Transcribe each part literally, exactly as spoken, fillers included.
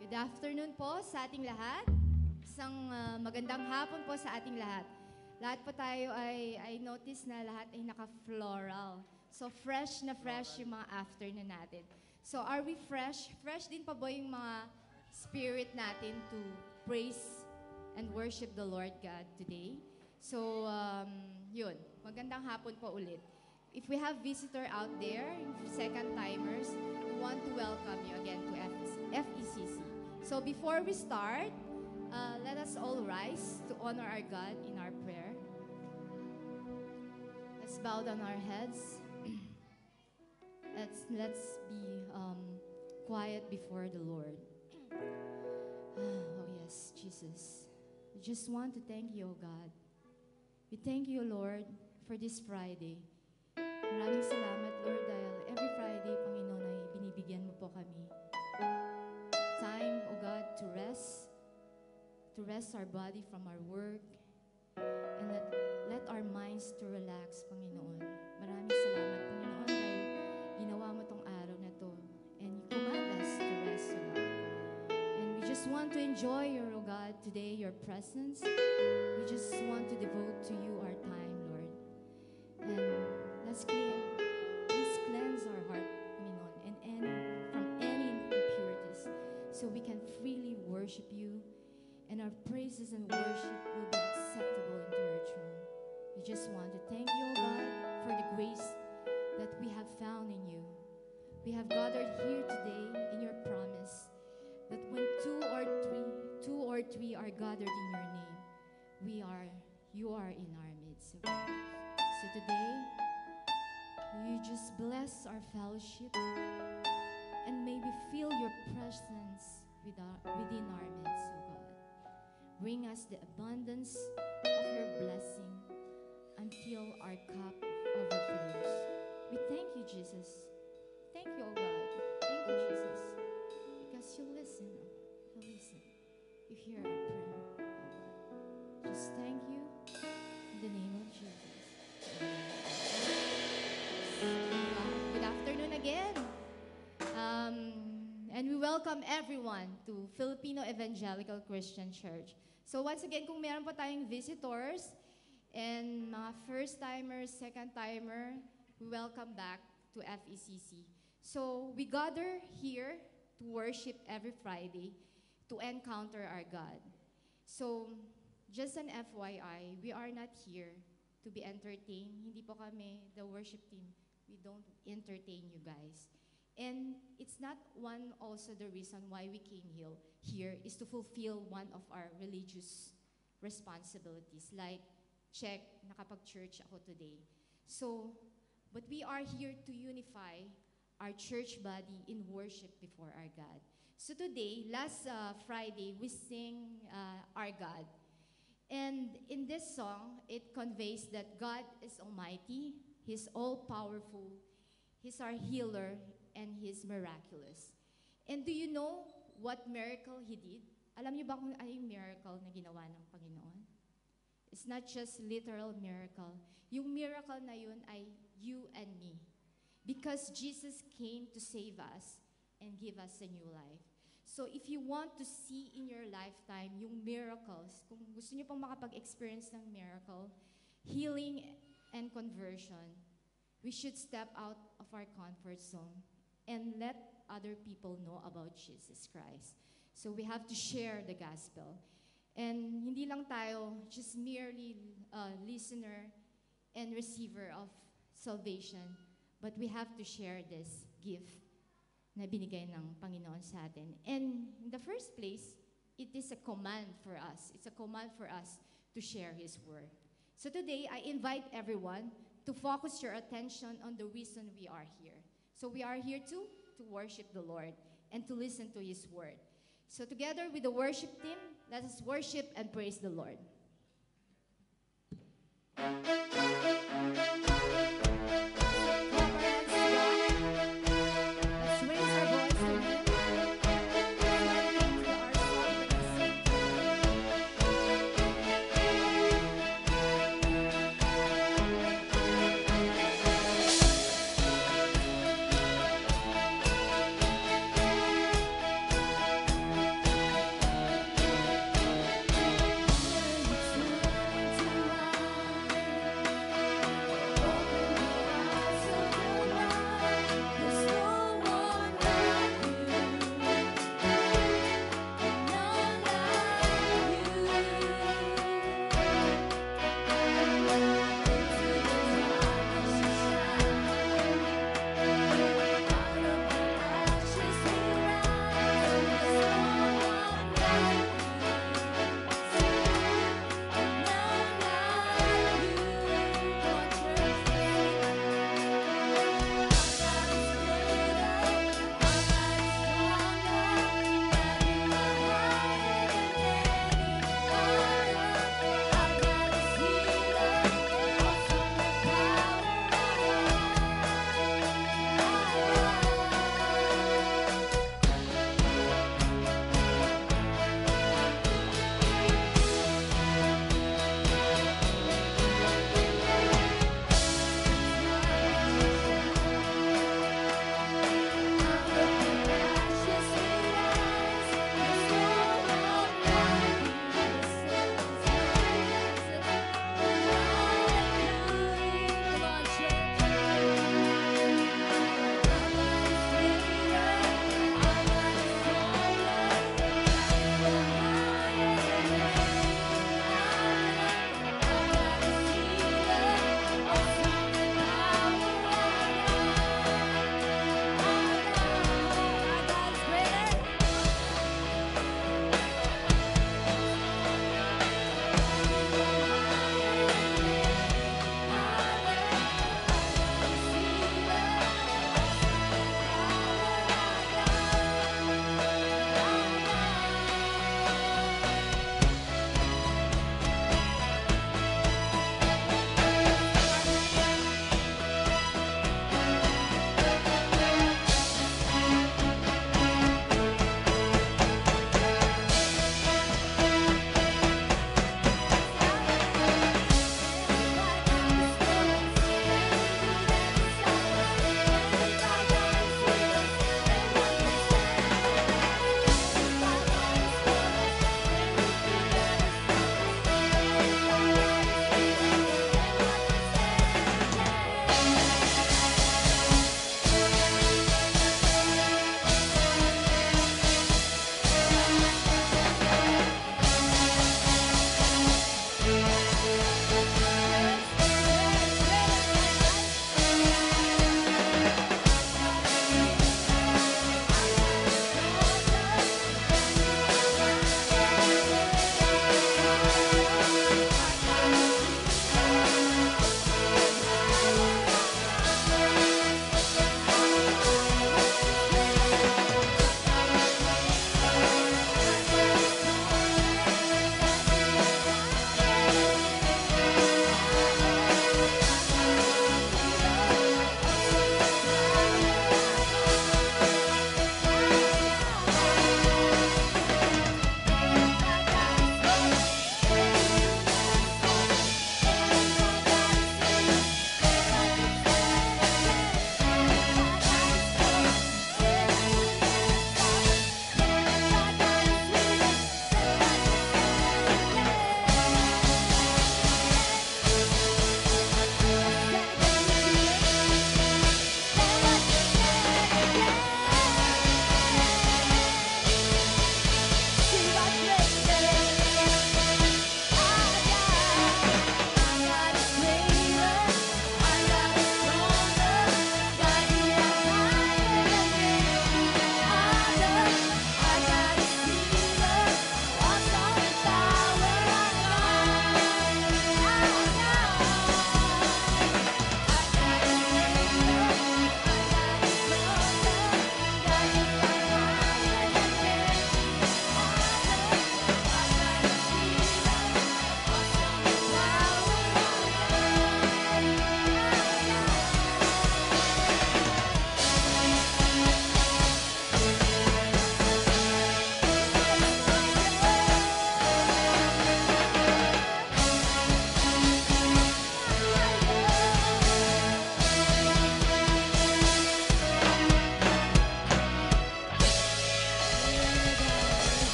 Good afternoon po sa ating lahat. Isang uh, magandang hapon po sa ating lahat. Lahat po tayo ay, I notice na lahat ay naka-floral. So fresh na fresh yung mga afternoon natin. So are we fresh? Fresh din pa ba yung mga spirit natin to praise and worship the Lord God today? So um, yun, magandang hapon po ulit. If we have visitor out there, second timers, we want to welcome you again to F E C C. So before we start, uh, let us all rise to honor our God in our prayer. Let's bow down our heads. let's let's be um, quiet before the Lord. Oh yes, Jesus. We just want to thank you, O God. We thank you, Lord, for this Friday. Maraming salamat, Lord, dahil every Friday, Panginoon, ay binibigyan mo po kami. Time, O God, to rest, to rest our body from our work, and let, let our minds to relax, Panginoon. Maraming salamat, Panginoon, dahil ginawa mo tong araw na to, and you command us to rest, O God. And we just want to enjoy your, O God, today, your presence. We just want to devote to you our time, Lord. And let's clean, please cleanse our heart, Panginoon, and any, from any impurities, so we can freely worship you, and our praises and worship will be acceptable into your throne. We just want to thank you, O God, for the grace that we have found in you. We have gathered here today in your promise that when two or three, two or three are gathered in your name, we are, you are in our midst, O God. So today, you just bless our fellowship, and may we feel your presence with our, within our midst, O God. Bring us the abundance of your blessing until our cup overflows. We thank you, Jesus. Thank you, O God. Thank you, Jesus. Because you listen, you listen. You hear our prayer, O God. Just thank you in the name of Jesus. Good afternoon again. Um, and we welcome everyone to Filipino Evangelical Christian Church. So once again, kung meron po tayong visitors and mga first-timers, second-timer, we welcome back to F E C C. So we gather here to worship every Friday to encounter our God. So just an F Y I, we are not here to be entertained. Hindi po kami, the worship team, we don't entertain you guys. And it's not one also the reason why we came here, here is to fulfill one of our religious responsibilities, like check, nakapag-church ako today. So, but we are here to unify our church body in worship before our God. So today, last uh, Friday, we sing uh, our God. And in this song, it conveys that God is almighty, He's all-powerful, He's our healer, and He's miraculous. And do you know what miracle He did? Alam niyo ba kung ano yung miracle na ginawa ng Panginoon? It's not just literal miracle. Yung miracle na yun ay you and me. Because Jesus came to save us and give us a new life. So if you want to see in your lifetime yung miracles, kung gusto niyo pong makapag-experience ng miracle, healing and conversion, we should step out of our comfort zone and let other people know about Jesus Christ. So we have to share the gospel. And hindi lang tayo just merely a listener and receiver of salvation, but we have to share this gift na binigay ng Panginoon sa atin. And in the first place, it is a command for us. It's a command for us to share His word. So today, I invite everyone to focus your attention on the reason we are here. So we are here to, to worship the Lord and to listen to His word. So together with the worship team, let us worship and praise the Lord. Thank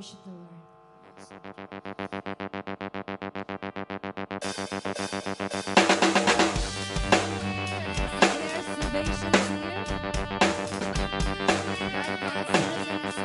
worship the Lord. There's salvation here. God, God's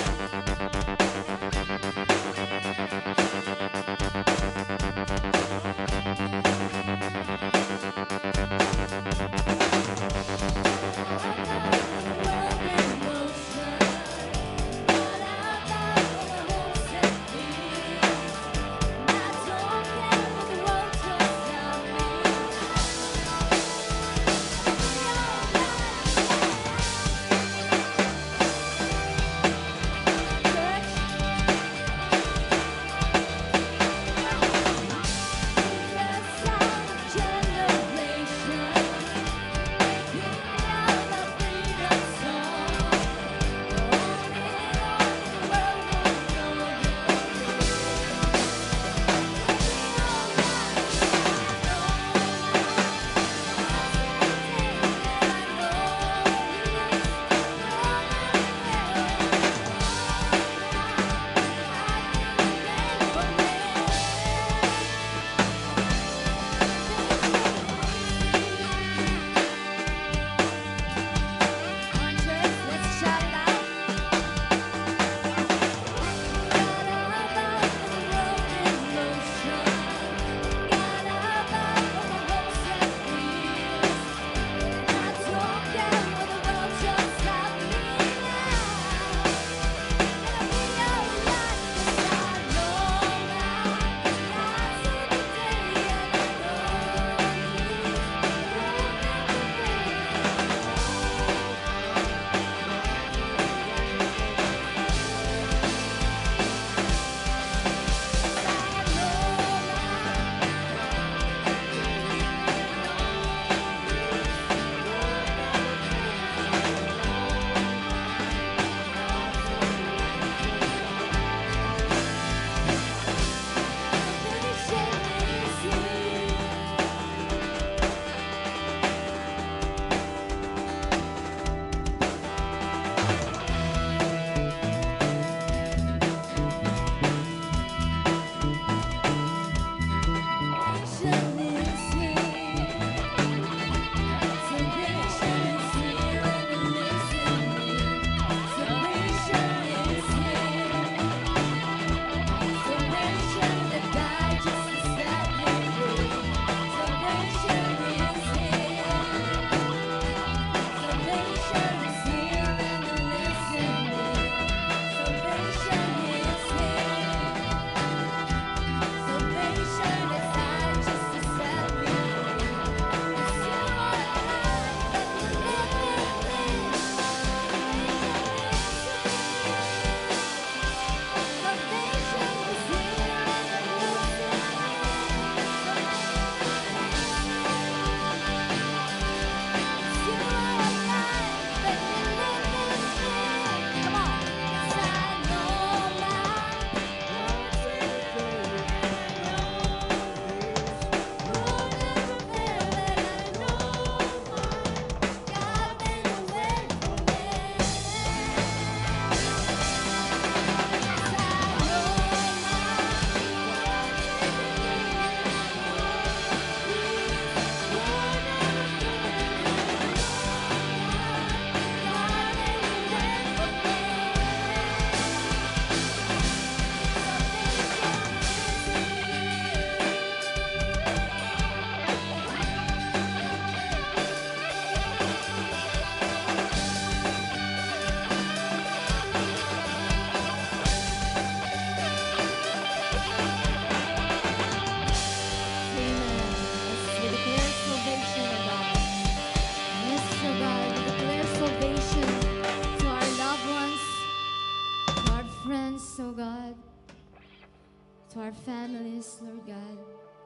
to our families, Lord God,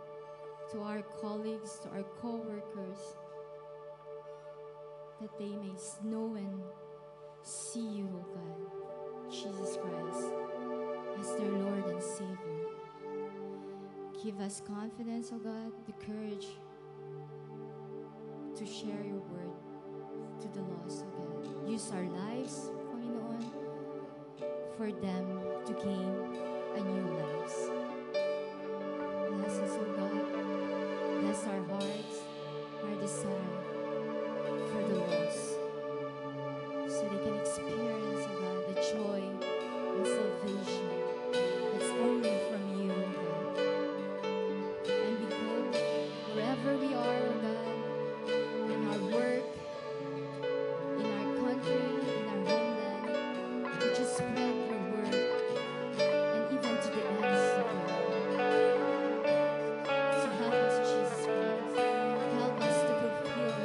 to our colleagues, to our co-workers, that they may know and see you, O God, Jesus Christ, as their Lord and Savior. Give us confidence, O God, the courage to share your word to the lost, O God. Use our lives, Panginoon, for them to to gain a new lives. Bless us, O God. Bless our hearts, our desire for the lost, so they can experience, O God, the joy and salvation that's only from you, O God. And we go wherever we are, O God, in our work, in our country, in our homeland, we just spread your word, and even to the ends of the world. So help us, Jesus Christ. Help us to fulfill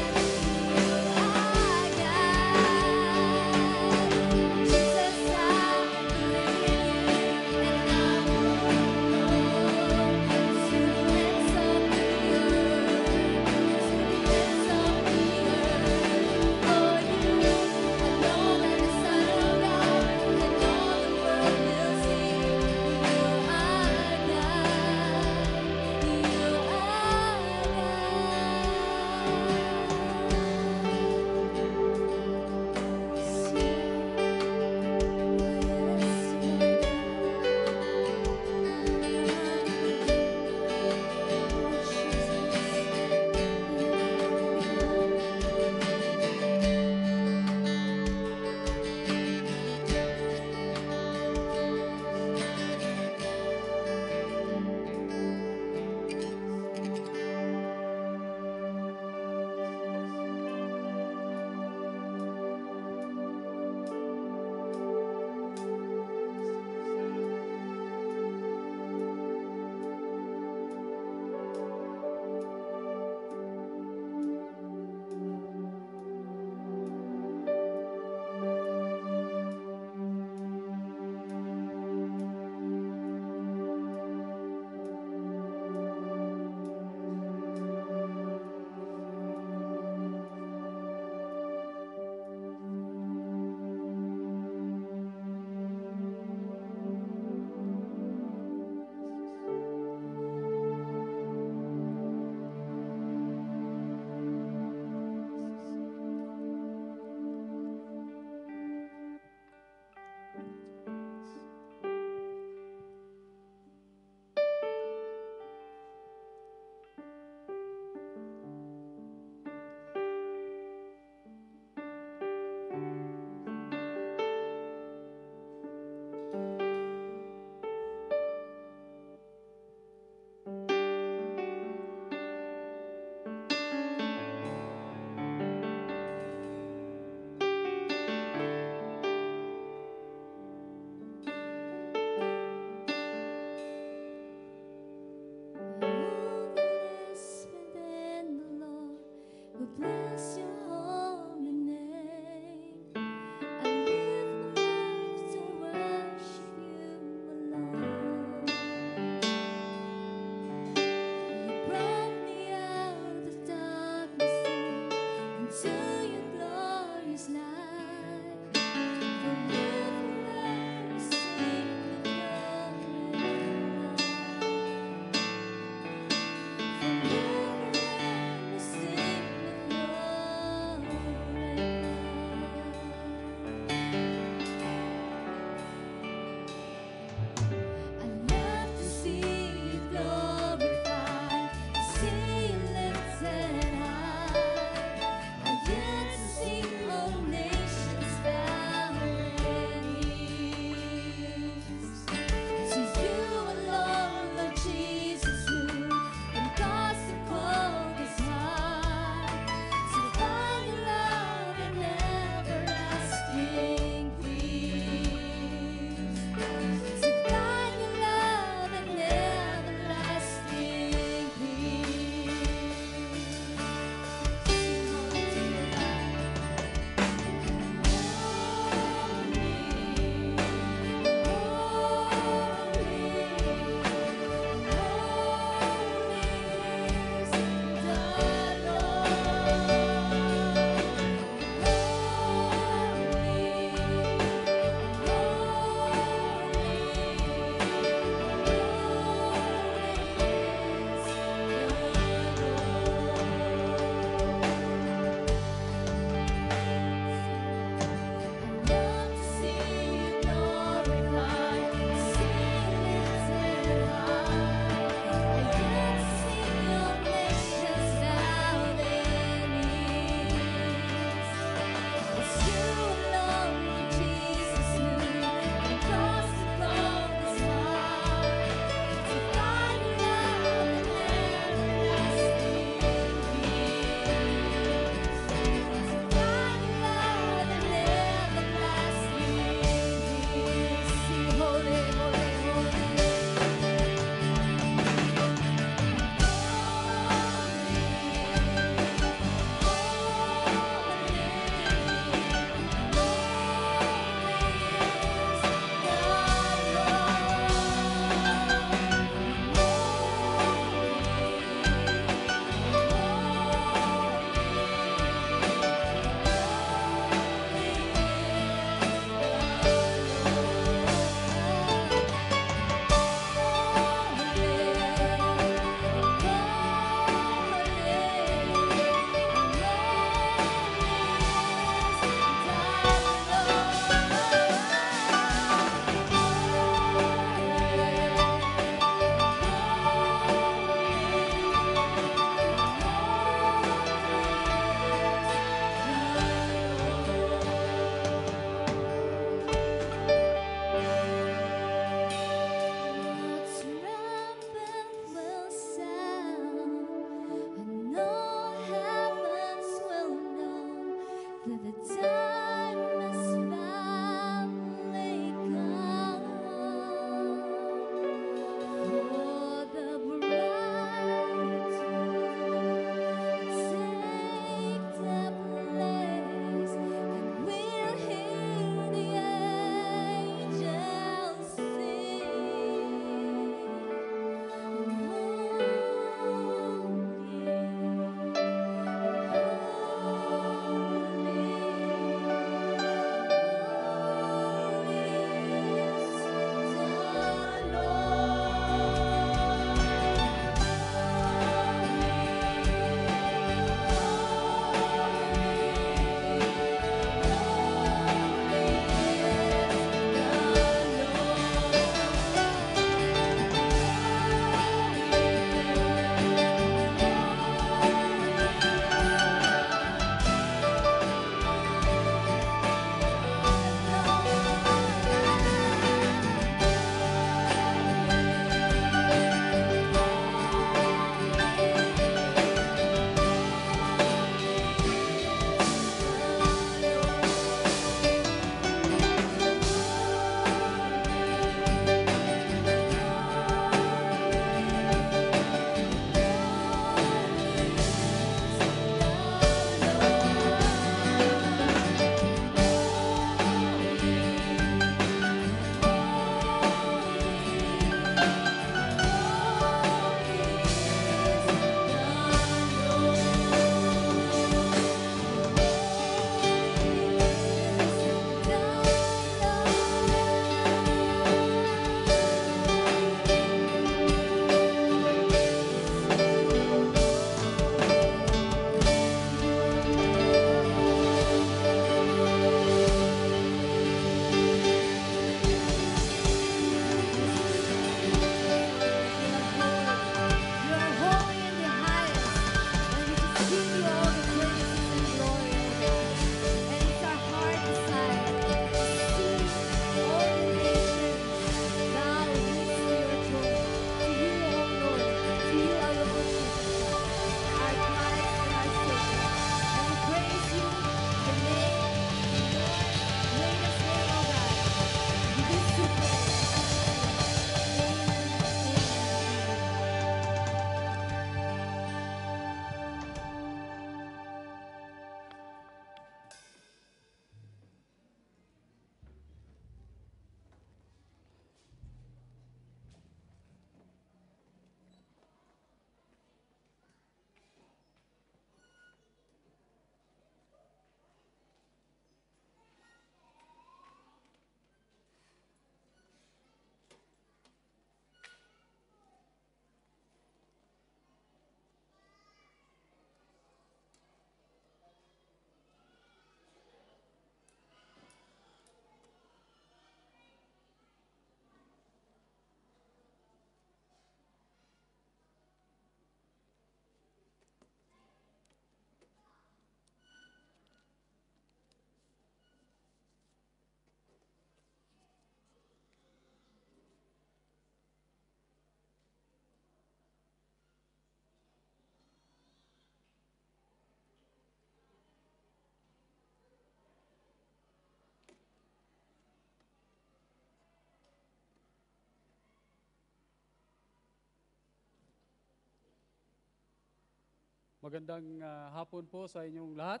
Magandang ah, hapon po sa inyong lahat.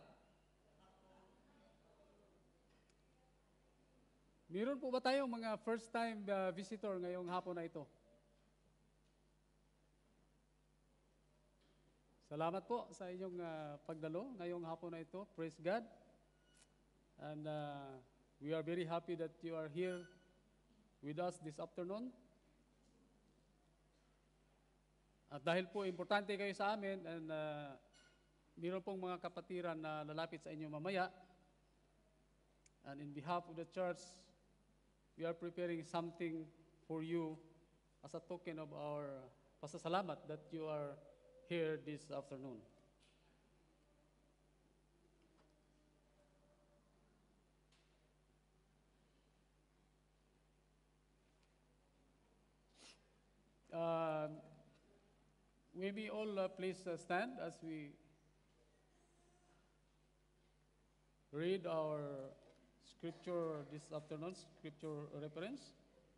Meron po ba tayong mga first-time ah, visitor ngayong hapon na ito? Salamat po sa inyong ah, pagdalo ngayong hapon na ito. Praise God. And ah, we are very happy that you are here with us this afternoon. At dahil po importante kayo sa amin and uh, meron pong mga kapatiran na lalapit sa inyo mamaya. And in behalf of the church, we are preparing something for you as a token of our pasasalamat that you are here this afternoon. Uh, we may all uh, please uh, stand as we read our scripture this afternoon, scripture reference.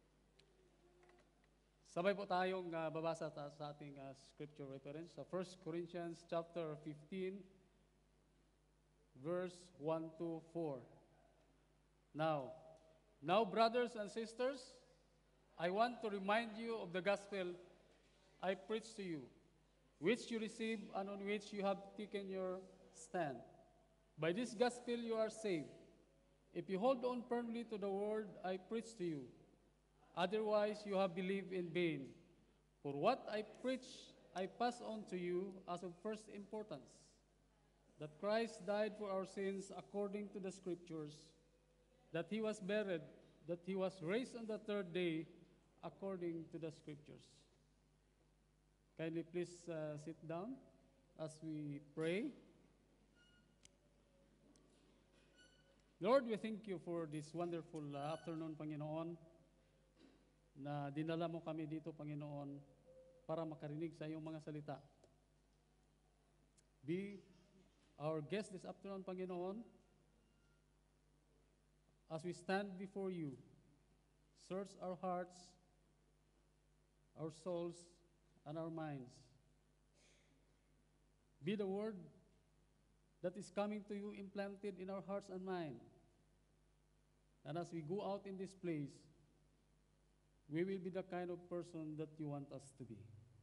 Sabay po tayong uh, babasa ta- sa ating uh, scripture reference sa First Corinthians chapter fifteen, verse one to four. Now, now brothers and sisters, I want to remind you of the gospel I preached to you, which you received and on which you have taken your stand. By this gospel you are saved, if you hold on firmly to the word I preached to you. Otherwise you have believed in vain. For what I preach, I pass on to you as of first importance, that Christ died for our sins according to the Scriptures, that he was buried, that he was raised on the third day according to the Scriptures. Kindly please uh, sit down as we pray. Lord, we thank you for this wonderful uh, afternoon, Panginoon, na dinala mo kami dito, Panginoon, para makarinig sa iyong mga salita. Be our guest this afternoon, Panginoon, as we stand before you. Search our hearts, our souls, and our minds. Be the word that is coming to you implanted in our hearts and mind. And as we go out in this place, we will be the kind of person that you want us to be.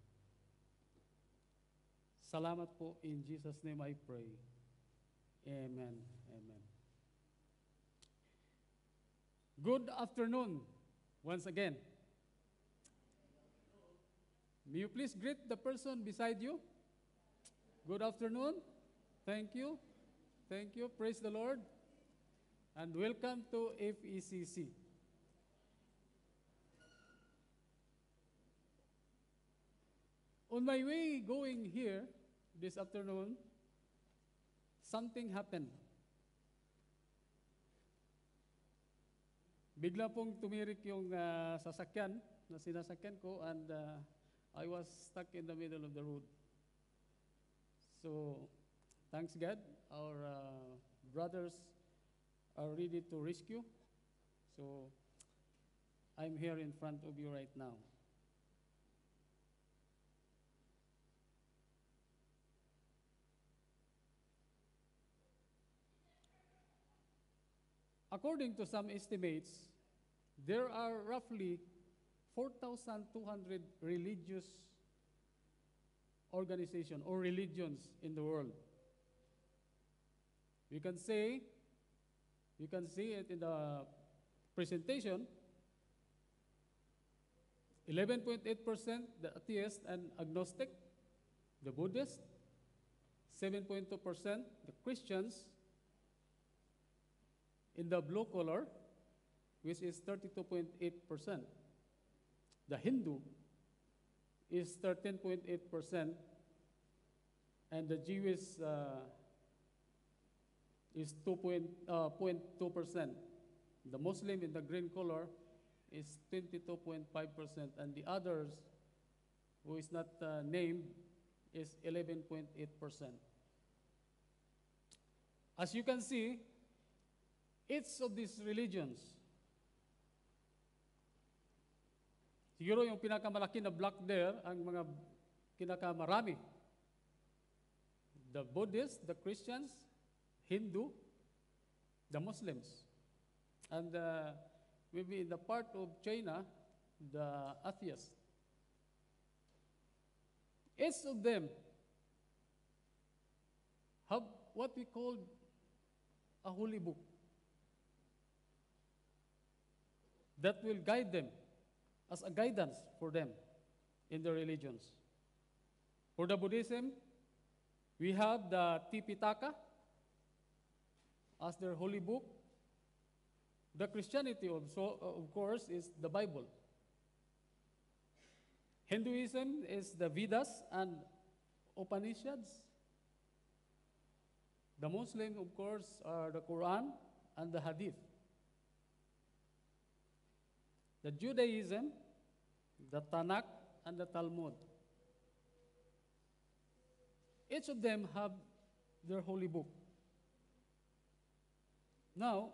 Salamat po, in Jesus' name I pray. Amen. Amen. Good afternoon once again. May you please greet the person beside you? Good afternoon. Thank you. Thank you. Praise the Lord. And welcome to F E C C. On my way going here this afternoon, something happened. Bigla pong tumirik yung uh, sasakyan na sinasakyan ko and uh, I was stuck in the middle of the road. So, thanks God, our uh, brothers are ready to rescue. So, I'm here in front of you right now. According to some estimates, there are roughly four thousand two hundred religious organizations or religions in the world. You can say, you can see it in the presentation, eleven point eight percent the atheist and agnostic, the Buddhist, seven point two percent the Christians, in the blue color, which is thirty-two point eight percent. The Hindu is thirteen point eight percent, and the Jewish uh, is two point two percent. The Muslim in the green color is twenty-two point five percent, and the others, who is not uh, named, is eleven point eight percent. As you can see, each of these religions, siguro yung pinakamalaki na block there, ang mga kinakamarami, the Buddhists, the Christians, Hindu, the Muslims. And uh, maybe in the part of China, the atheists. Each of them have what we call a holy book that will guide them as a guidance for them in their religions. For the Buddhism, we have the Tipitaka as their holy book. The Christianity also, uh, of course, is the Bible. Hinduism is the Vedas and Upanishads. The Muslim, of course, are the Quran and the Hadith. The Judaism, the Tanakh and the Talmud. Each of them have their holy book. Now,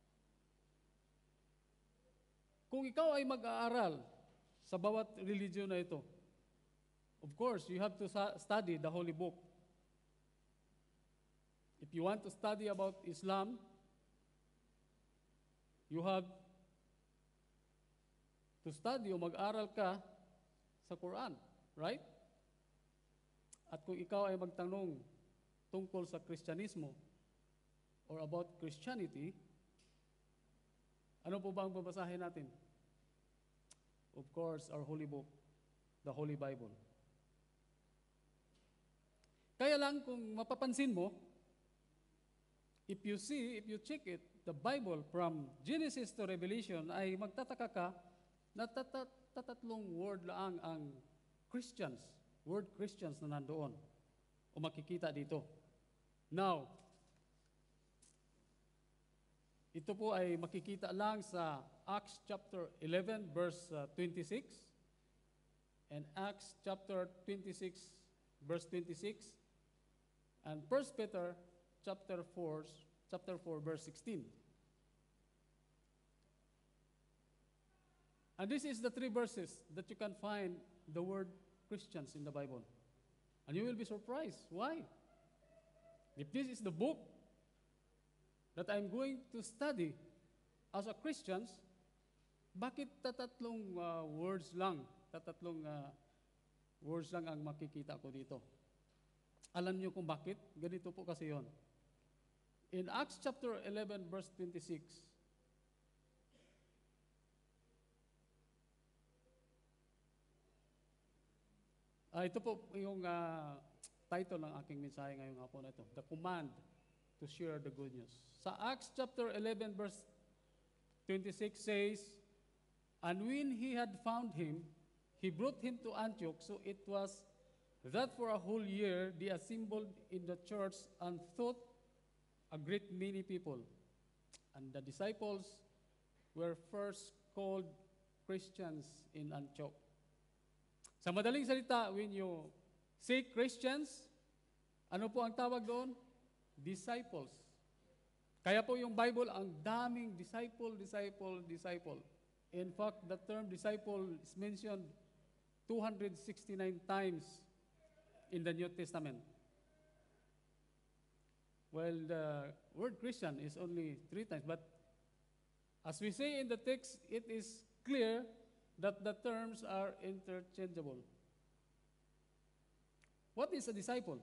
kung ikaw ay mag-aaral sa bawat religion na ito, of course, you have to study the holy book. If you want to study about Islam, you have to study o mag-aral ka sa Quran, right? At kung ikaw ay magtanong tungkol sa Kristyanismo or about Christianity, ano po ba ang babasahin natin? Of course, our holy book, the Holy Bible. Kaya lang kung mapapansin mo, if you see, if you check it, the Bible from Genesis to Revelation ay magtataka ka na tatat tatatlong word lang ang Christians, word Christians na nandoon o makikita dito. Now, ito po ay makikita lang sa Acts chapter eleven verse uh, twenty-six and Acts chapter twenty-six verse twenty-six and First Peter chapter four chapter four verse sixteen. And this is the three verses that you can find the word Christians in the Bible. And you will be surprised. Why? If this is the book that I'm going to study as a Christians, bakit tatatlong uh, words lang, tatatlong uh, words lang ang makikita ko dito? Alam niyo kung bakit? Ganito po kasi yon. In Acts chapter eleven verse twenty-six, uh, ito po yung uh, title ng aking mensahe ngayong hapon na ito, The Command to Share the Good News. Sa Acts chapter eleven verse twenty-six says, and when he had found him, he brought him to Antioch. So it was that for a whole year they assembled in the church and taught a great many people. And the disciples were first called Christians in Antioch. Sa madaling salita, when you say Christians, ano po ang tawag doon? Disciples. Kaya po yung Bible, ang daming disciple, disciple, disciple. In fact, the term disciple is mentioned two hundred sixty-nine times in the New Testament. Well, the word Christian is only three times. But as we say in the text, it is clear that the terms are interchangeable. What is a disciple?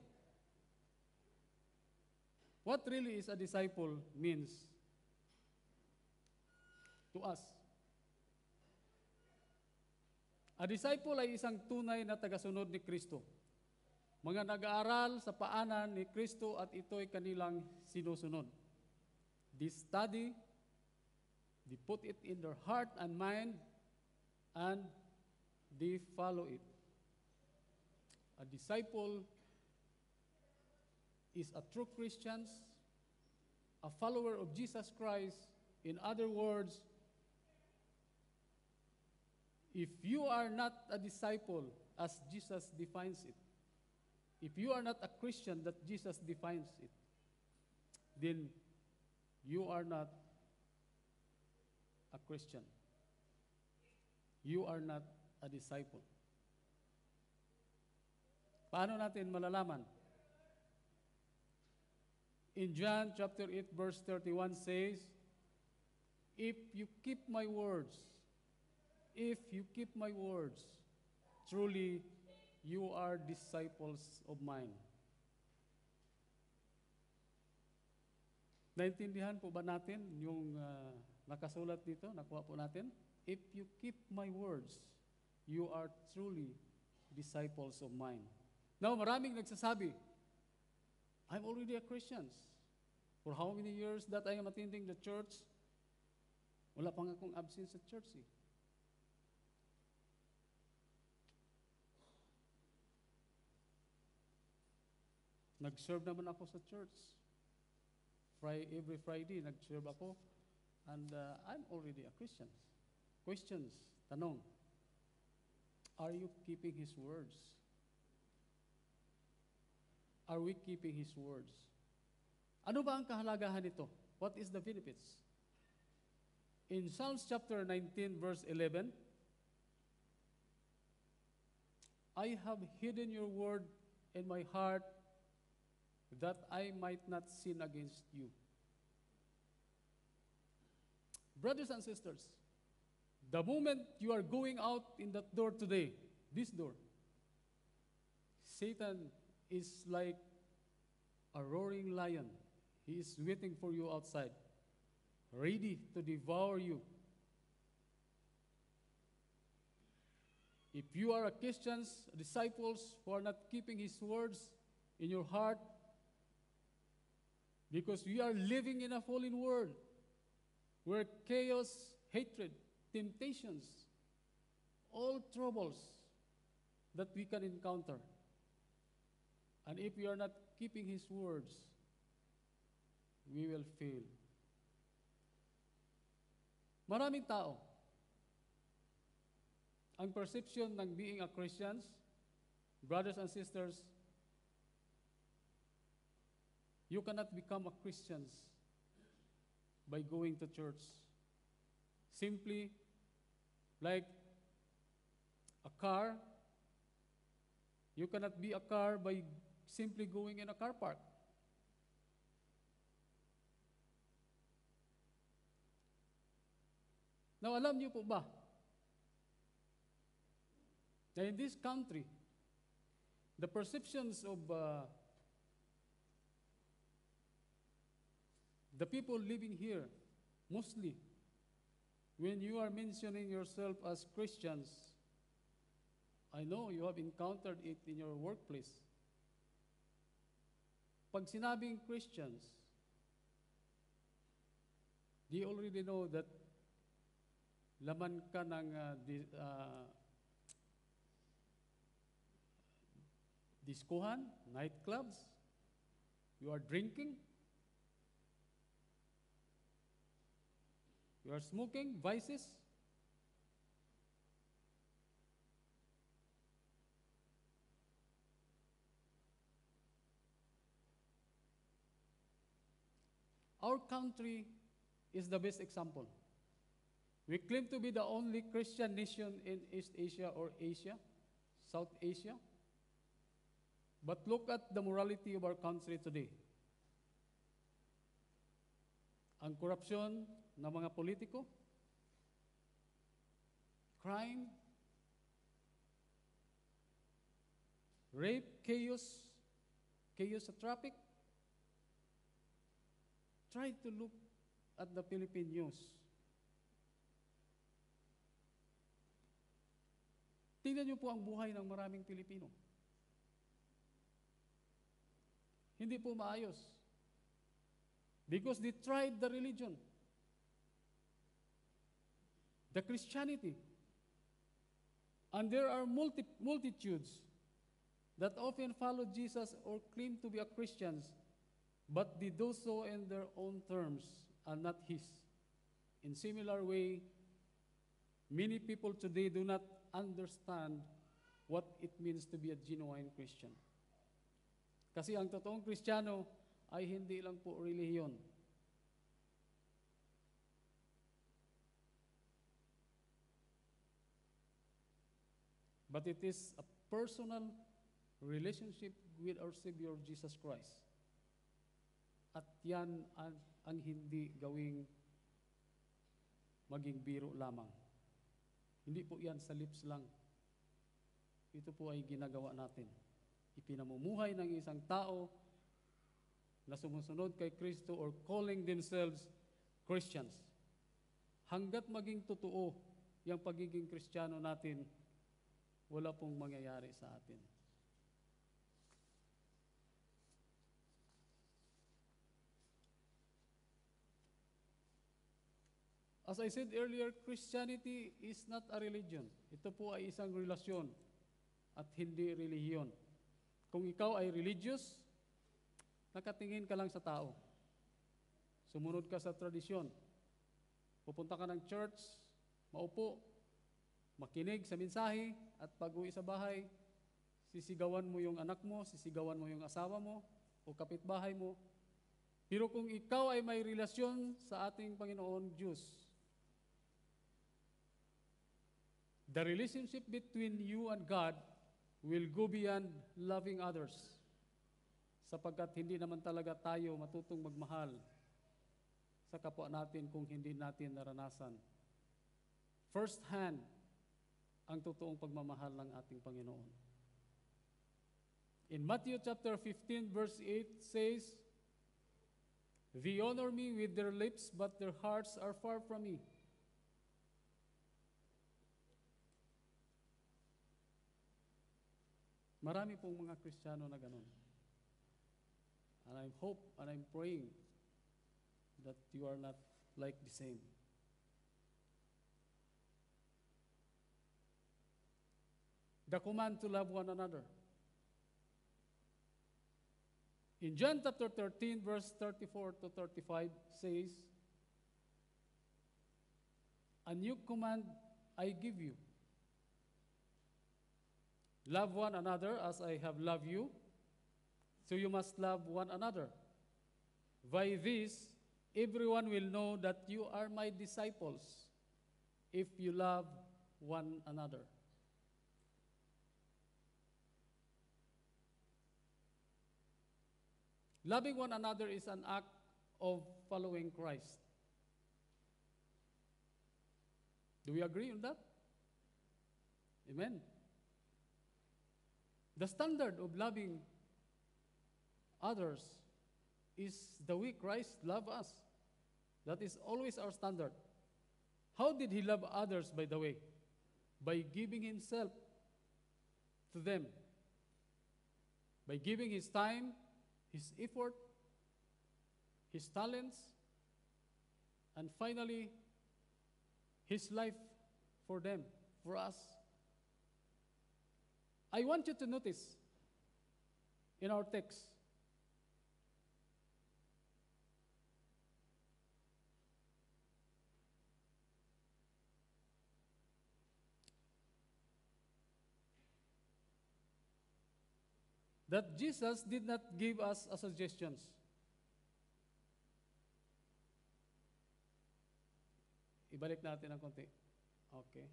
What really is a disciple means to us? A disciple ay isang tunay na tagasunod ni Kristo. Mga nag-aaral sa paanan ni Kristo at ito'y kanilang sinusunod. They study, they put it in their heart and mind, and they follow it. A disciple is a true Christian, a follower of Jesus Christ. In other words, if you are not a disciple as Jesus defines it, if you are not a Christian that Jesus defines it, then you are not a Christian. You are not a disciple. Paano natin malalaman in John chapter eight, verse thirty-one says, if you keep my words, if you keep my words, truly you are disciples of mine. Naintindihan po ba natin yung uh, nakasulat dito, nakuha po natin? If you keep my words, you are truly disciples of mine. Now, maraming nagsasabi, I'm already a Christian. For how many years that I am attending the church, wala pang akong absent sa church eh. Nag-serve naman ako sa church. Fri- every Friday, nag-serve ako. And uh, I'm already a Christian. Questions, tanong, are you keeping His words? Are we keeping His words? Ano ba ang kahalagahan nito? What is the benefits? In Psalms chapter nineteen, verse eleven, I have hidden your word in my heart that I might not sin against you. Brothers and sisters, the moment you are going out in that door today, this door, Satan is like a roaring lion. He is waiting for you outside, ready to devour you. If you are a Christian, disciples who are not keeping His words in your heart, because we are living in a fallen world where chaos, hatred, temptations, all troubles that we can encounter. And if we are not keeping His words, we will fail. Maraming tao, ang perception ng being a Christians, brothers and sisters, you cannot become a Christian by going to church. Simply like a car, you cannot be a car by simply going in a car park. Now, alam niyo po ba na in this country, the perceptions of uh, the people living here, mostly, when you are mentioning yourself as Christians, I know you have encountered it in your workplace. Pag sinabing Christians, they already know that laman ka ng uh, di, uh, diskohan, nightclubs, you are drinking, you are smoking, vices. Our country is the best example. We claim to be the only Christian nation in East Asia or Asia, South Asia. But look at the morality of our country today. Ang korupsyon ng mga politiko, crime, rape, chaos, chaos sa traffic. Try to look at the Philippine news. Tingnan niyo po ang buhay ng maraming Pilipino. Hindi po maayos. Because they tried the religion, the Christianity. And there are multi multitudes that often follow Jesus or claim to be a Christians, but they do so in their own terms and not His. In similar way, many people today do not understand what it means to be a genuine Christian. Kasi ang totoong Kristiyano ay hindi lang po relihiyon. But it is a personal relationship with our Savior Jesus Christ. At yan ang, ang hindi gawing maging biro lamang. Hindi po yan sa lips lang. Ito po ay ginagawa natin. Ipinamumuhay ng isang tao na sumusunod kay Kristo or calling themselves Christians. Hanggat maging totoo yung pagiging Kristiyano natin, wala pong mangyayari sa atin. As I said earlier, Christianity is not a religion. Ito po ay isang relasyon at hindi relihiyon. Kung ikaw ay religious, nakatingin ka lang sa tao. Sumunod ka sa tradisyon. Pupunta ka ng church, maupo, makinig sa mensahe, at pag-uwi sa bahay, sisigawan mo yung anak mo, sisigawan mo yung asawa mo, o kapitbahay mo. Pero kung ikaw ay may relasyon sa ating Panginoon Diyos, the relationship between you and God will go beyond loving others. Sapagkat hindi naman talaga tayo matutong magmahal sa kapwa natin kung hindi natin naranasan first hand ang totoong pagmamahal ng ating Panginoon. In Matthew chapter fifteen verse eight says, "They honor me with their lips, but their hearts are far from me." Marami pong mga Kristiyano na ganun. And I hope and I'm praying that you are not like the same. The command to love one another. In John chapter thirteen, verse thirty-four to thirty-five says, "A new command I give you. Love one another as I have loved you, so you must love one another. By this, everyone will know that you are my disciples, if you love one another." Loving one another is an act of following Christ. Do we agree on that? Amen. The standard of loving others is the way Christ loved us. That is always our standard. How did he love others, by the way? By giving himself to them. By giving his time, his effort, his talents, and finally, his life for them, for us. I want you to notice in our text, that Jesus did not give us a suggestions. Ibalik natin ang konti. Okay.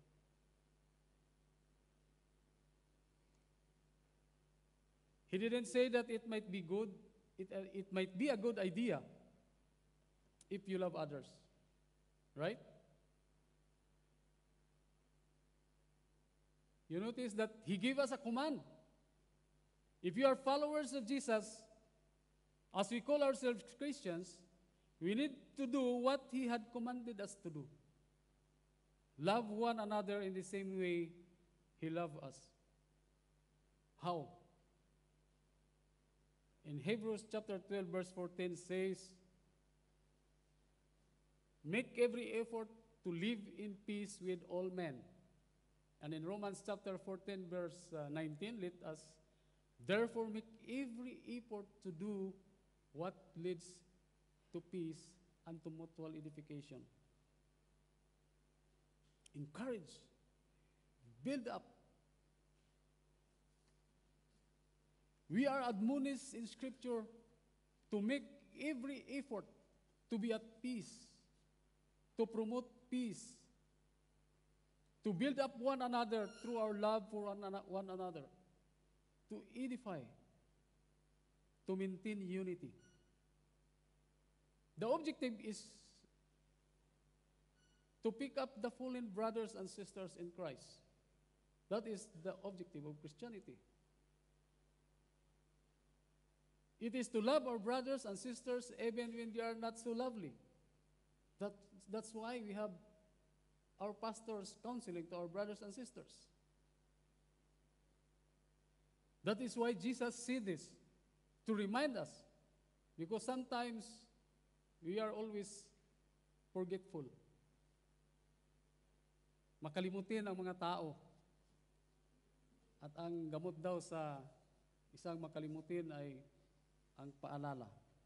He didn't say that it might be good, it, uh, it might be a good idea if you love others. Right? You notice that he gave us a command. If you are followers of Jesus, as we call ourselves Christians, we need to do what he had commanded us to do. Love one another in the same way he loved us. How? In Hebrews chapter twelve, verse fourteen says, "Make every effort to live in peace with all men." And in Romans chapter fourteen, verse uh, nineteen, let us therefore make every effort to do what leads to peace and to mutual edification. Encourage, build up. We are admonished in Scripture to make every effort to be at peace, to promote peace, to build up one another through our love for one ano- one another, to edify, to maintain unity. The objective is to pick up the fallen brothers and sisters in Christ. That is the objective of Christianity. It is to love our brothers and sisters even when they are not so lovely. That, that's why we have our pastors counseling to our brothers and sisters. That is why Jesus said this, to remind us. Because sometimes we are always forgetful. Makalimutin ang mga tao. At ang gamot daw sa isang makalimutin ay ang paalala.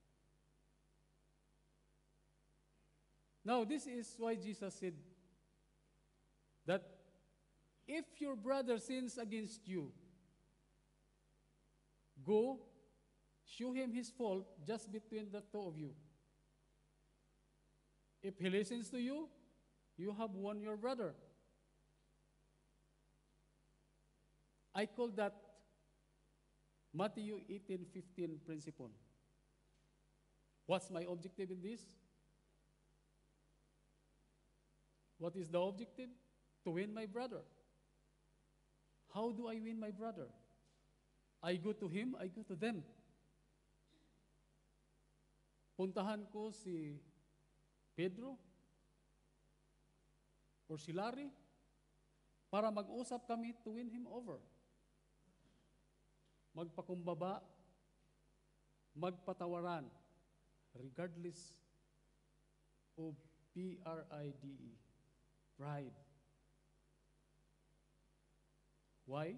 Now, this is why Jesus said that if your brother sins against you, go, show him his fault just between the two of you. If he listens to you, you have won your brother. I call that Matthew eighteen fifteen principle. What's my objective in this? What is the objective? To win my brother. How do I win my brother? I go to him, I go to them. Puntahan ko si Pedro or si Larry para mag-usap kami to win him over. Magpakumbaba, magpatawaran, regardless of P R I D E, pride. Why?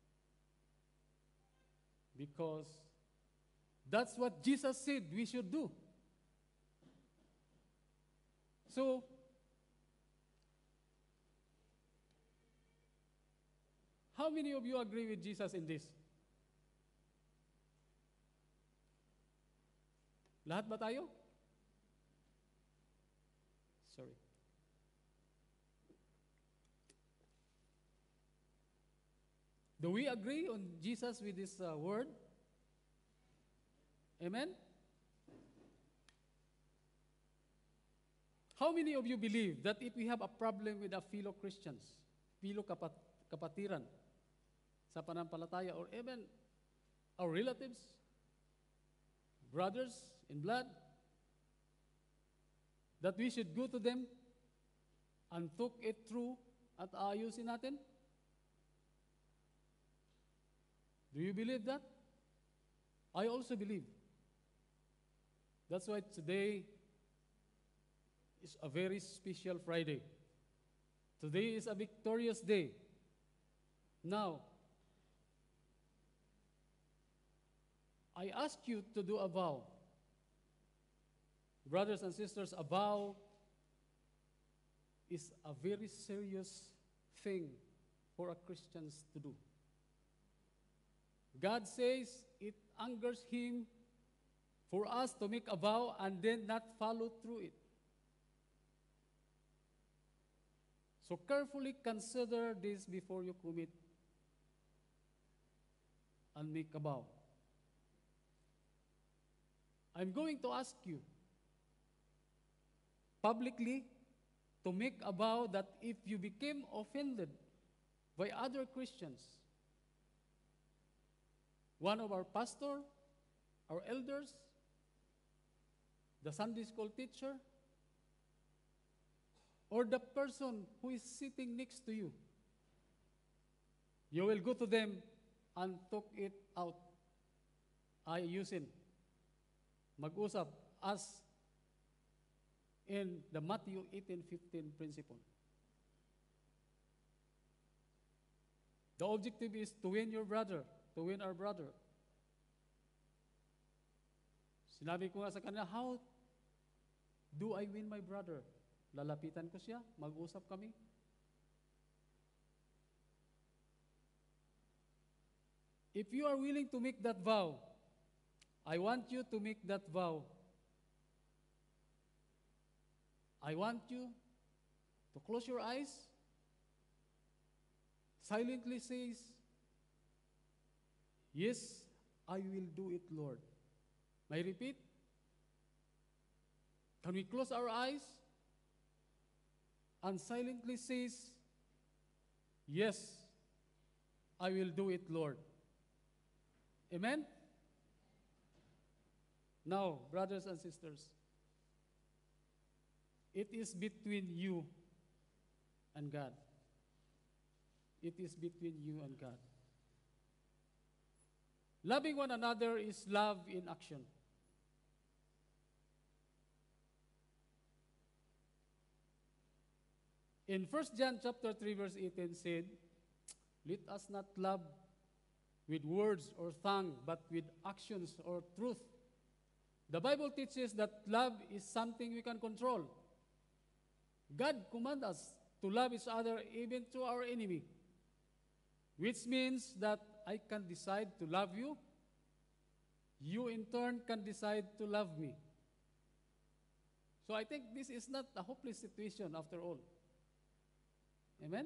Because that's what Jesus said we should do. So, how many of you agree with Jesus in this? Lahat ba tayo? Sorry. Do we agree on Jesus with this uh, word? Amen? How many of you believe that if we have a problem with our fellow Christians, fellow kapat kapatiran sa pananampalataya, or even our relatives, brothers in blood, that we should go to them and talk it through at ayusin natin? Do you believe that? I also believe. That's why today is a very special Friday. Today is a victorious day. Now, I ask you to do a vow. Brothers and sisters, a vow is a very serious thing for a Christians to do. God says it angers Him for us to make a vow and then not follow through it. So carefully consider this before you commit and make a vow. I'm going to ask you publicly to make a vow that if you became offended by other Christians, one of our pastor, our elders, the Sunday school teacher, or the person who is sitting next to you, you will go to them and talk it out. Ayusin. Mag-usap as in the Matthew eighteen fifteen principle. The objective is to win your brother, to win our brother. Sinabi ko nga sa kanila, how do I win my brother? Lalapitan ko siya, mag-usap kami. If you are willing to make that vow, I want you to make that vow. I want you to close your eyes, silently says, yes, I will do it, Lord. May I repeat? Can we close our eyes and silently says, yes, I will do it, Lord. Amen? Now, brothers and sisters, it is between you and God. It is between you and God. Loving one another is love in action. In First John chapter three verse eighteen said, let us not love with words or tongue, but with actions or truth. The Bible teaches that love is something we can control. God commands us to love each other even to our enemy, which means that I can decide to love you. You in turn can decide to love me. So I think this is not a hopeless situation after all. Amen?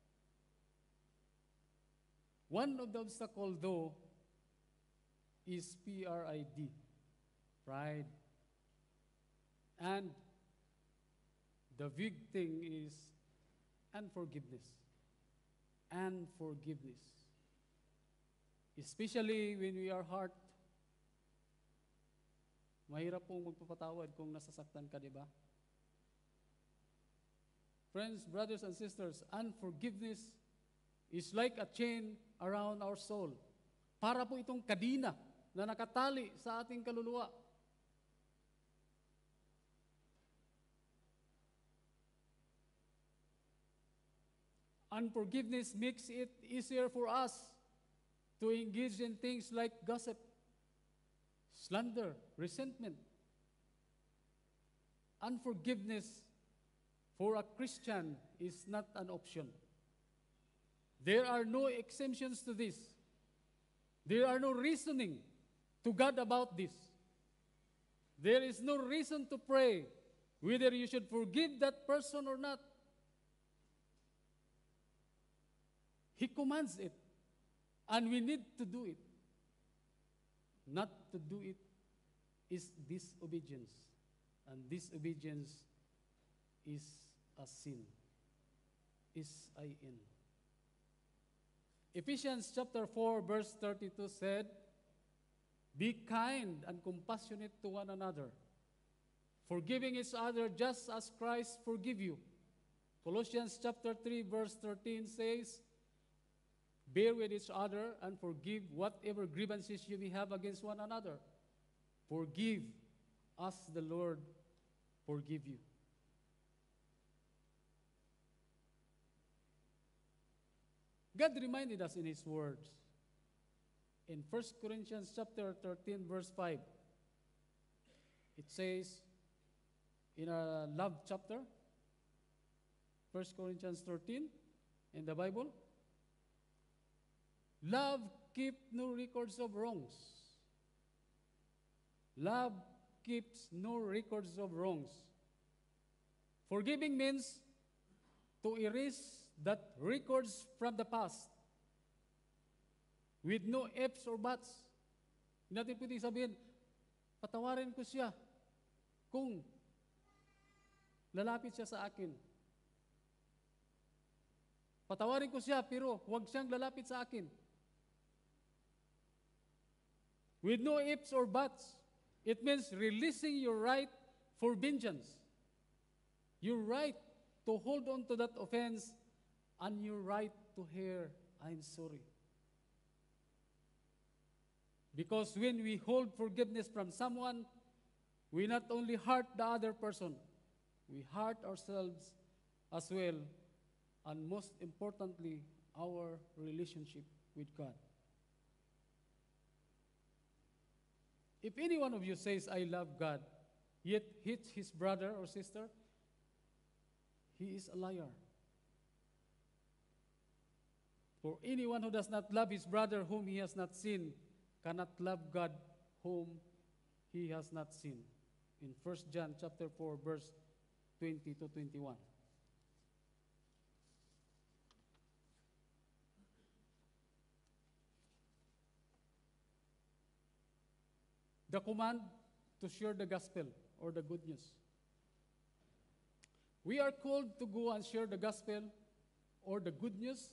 One of the obstacles, though, is P R I D, pride. And the big thing is unforgiveness. Unforgiveness. Especially when we are hurt. Mahirap pong magpapatawad kung nasasaktan ka, di ba? Friends, brothers and sisters, unforgiveness is like a chain around our soul. Para po itong kadina na nakatali sa ating kaluluwa. Unforgiveness makes it easier for us to engage in things like gossip, slander, resentment. Unforgiveness for a Christian is not an option. There are no exemptions to this. There are no reasoning to God about this. There is no reason to pray whether you should forgive that person or not. He commands it, and we need to do it. Not to do it is disobedience, and disobedience is a sin. Is I N. Ephesians chapter four verse thirty-two said, be kind and compassionate to one another, forgiving each other just as Christ forgive you. Colossians chapter three verse thirteen says, bear with each other and forgive whatever grievances you may have against one another. Forgive as the Lord forgive you. God reminded us in His words in First Corinthians chapter thirteen verse five. It says in a love chapter, First Corinthians thirteen in the Bible, love keeps no records of wrongs. Love keeps no records of wrongs. Forgiving means to erase that records from the past with no ifs or buts. Hindi natin pwedeng sabihin, patawarin ko siya kung lalapit siya sa akin. Patawarin ko siya pero huwag siyang lalapit sa akin. With no ifs or buts, it means releasing your right for vengeance. Your right to hold on to that offense and your right to hear, I'm sorry. Because when we hold forgiveness from someone, we not only hurt the other person, we hurt ourselves as well, and most importantly, our relationship with God. If any one of you says, I love God, yet hates his brother or sister, he is a liar. For anyone who does not love his brother whom he has not seen cannot love God whom he has not seen. In First John chapter four, verse twenty to twenty-one. The command to share the gospel or the good news. We are called to go and share the gospel or the good news.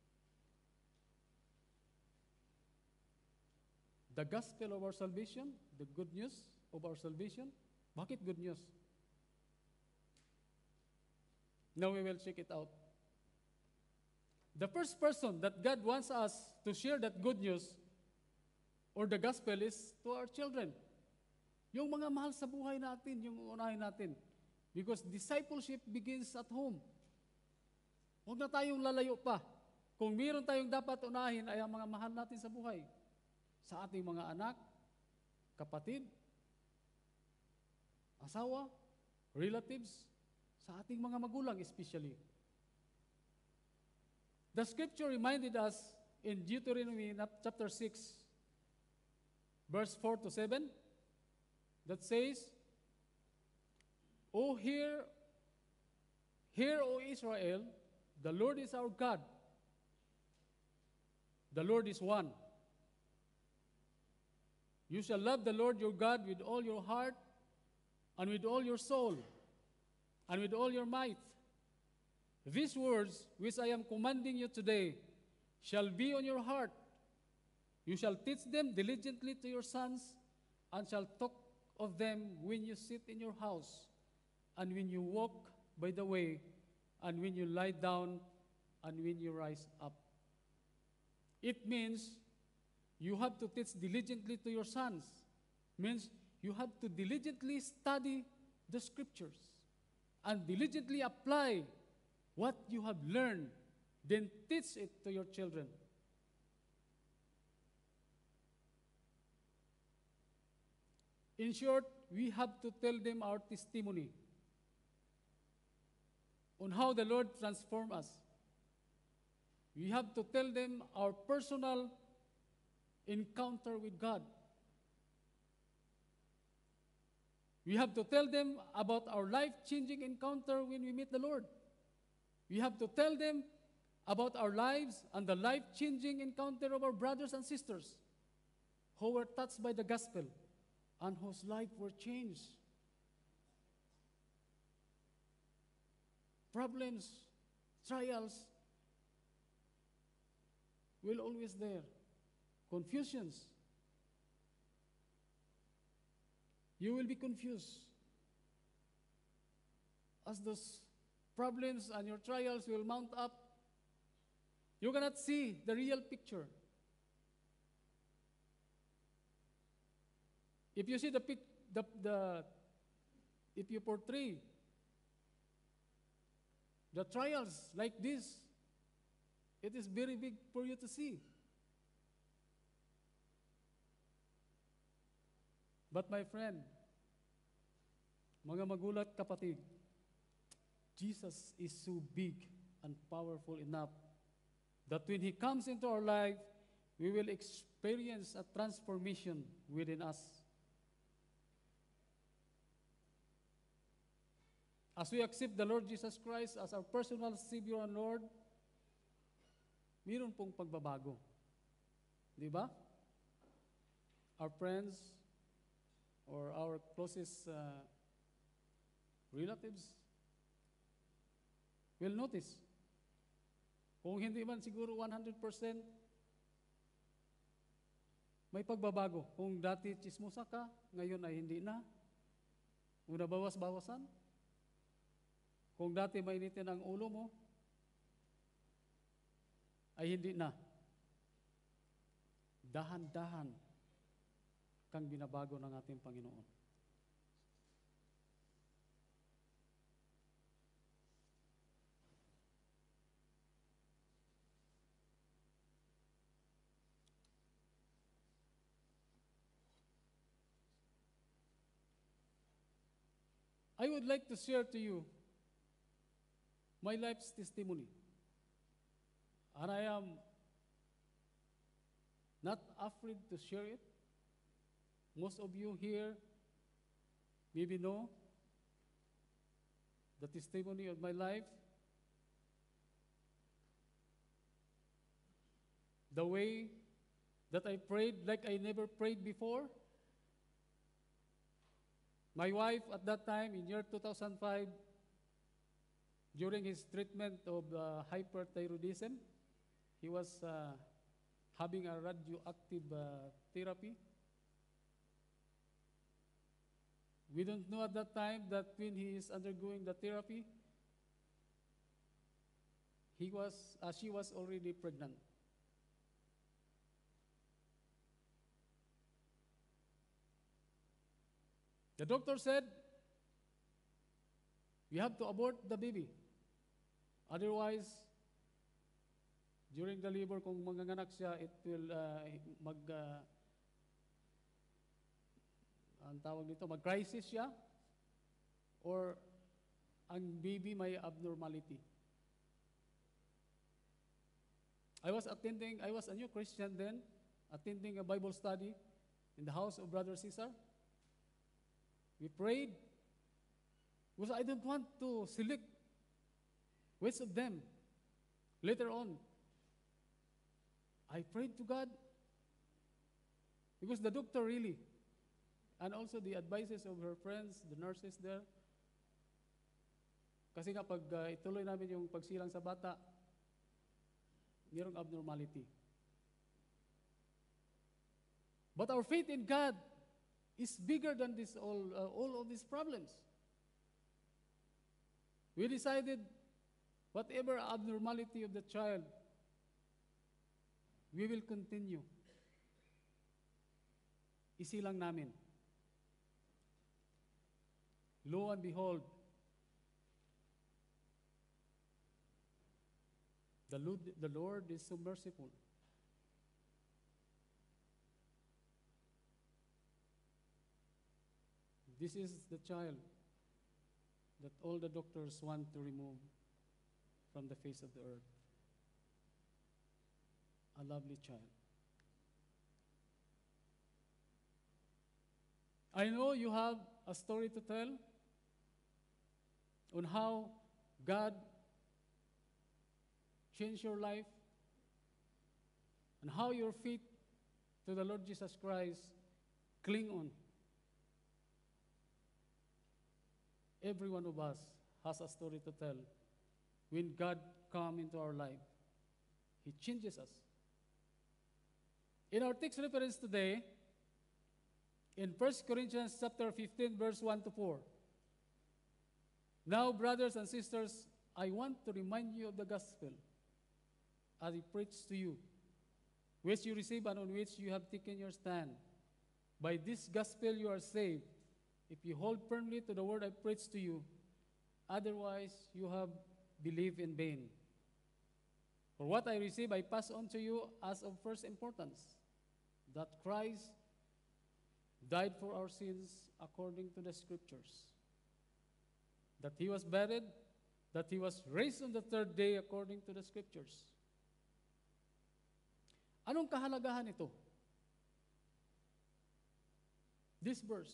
The gospel of our salvation, the good news of our salvation. Bakit good news? Now we will check it out. The first person that God wants us to share that good news or the gospel is to our children. Yung mga mahal sa buhay natin, yung unahin natin. Because discipleship begins at home. Huwag na tayong lalayo pa. Kung meron tayong dapat unahin ay ang mga mahal natin sa buhay. Sa ating mga anak, kapatid, asawa, relatives, sa ating mga magulang especially. The scripture reminded us in Deuteronomy chapter six, verse four to seven, that says, O hear, hear, O Israel, the Lord is our God. The Lord is one. You shall love the Lord your God with all your heart, and with all your soul, and with all your might. These words which I am commanding you today shall be on your heart. You shall teach them diligently to your sons, and shall talk of them when you sit in your house, and when you walk by the way, and when you lie down, and when you rise up. It means you have to teach diligently to your sons. Means you have to diligently study the scriptures and diligently apply what you have learned. Then teach it to your children. In short, we have to tell them our testimony on how the Lord transformed us. We have to tell them our personal encounter with God. We have to tell them about our life-changing encounter when we meet the Lord. We have to tell them about our lives and the life-changing encounter of our brothers and sisters who were touched by the gospel and whose lives were changed. Problems, trials will always there. Confusions. You will be confused as those problems and your trials will mount up. You cannot see the real picture. If you see the, pic- the, the if you portray the trials like this, it is very big for you to see. But my friend, mga magulat kapatid, Jesus is so big and powerful enough that when He comes into our life, we will experience a transformation within us. As we accept the Lord Jesus Christ as our personal Savior and Lord, mayroon pong pagbabago. Di ba? Our friends or our closest uh, relatives will notice. Kung hindi man siguro one hundred percent, may pagbabago. Kung dati chismosa ka, ngayon ay hindi na. Kung nabawas-bawasan. Kung dati mainitin ang ulo mo, ay hindi na. Dahan-dahan kang binabago ng ating Panginoon. I would like to share to you my life's testimony. And I am not afraid to share it. Most of you here maybe know the testimony of my life, the way that I prayed like I never prayed before. My wife at that time, in year two thousand five, during his treatment of uh, hyperthyroidism, he was uh, having a radioactive uh, therapy. We don't know at that time that when he is undergoing the therapy, he was, uh, she was already pregnant. The doctor said, "You have to abort the baby. Otherwise, during the labor, kung manganganak siya, it will uh, mag, uh, ang tawag dito, mag-crisis siya, or ang baby may abnormality." I was attending, I was a new Christian then, attending a Bible study in the house of Brother Cesar. We prayed, because I don't want to select which of them. Later on, I prayed to God, because the doctor really, and also the advices of her friends, the nurses there, kasi nga pag uh, ituloy namin yung pagsilang sa bata, mayroong abnormality. But our faith in God is bigger than this all, uh, all of these problems. We decided, whatever abnormality of the child, we will continue. Isilang namin. Lo and behold, the Lord, the Lord is so merciful. This is the child that all the doctors want to remove from the face of the earth. A lovely child. I know you have a story to tell on how God changed your life and how your faith to the Lord Jesus Christ cling on. Every one of us has a story to tell. When God comes into our life, He changes us. In our text reference today, in First Corinthians chapter fifteen, verse one to four, "Now, brothers and sisters, I want to remind you of the gospel as I preached to you, which you received and on which you have taken your stand. By this gospel you are saved, if you hold firmly to the word I preached to you. Otherwise, you have believed in vain. For what I received, I pass on to you as of first importance, that Christ died for our sins according to the Scriptures, that He was buried, that He was raised on the third day according to the Scriptures." Anong kahalagahan ito? This verse.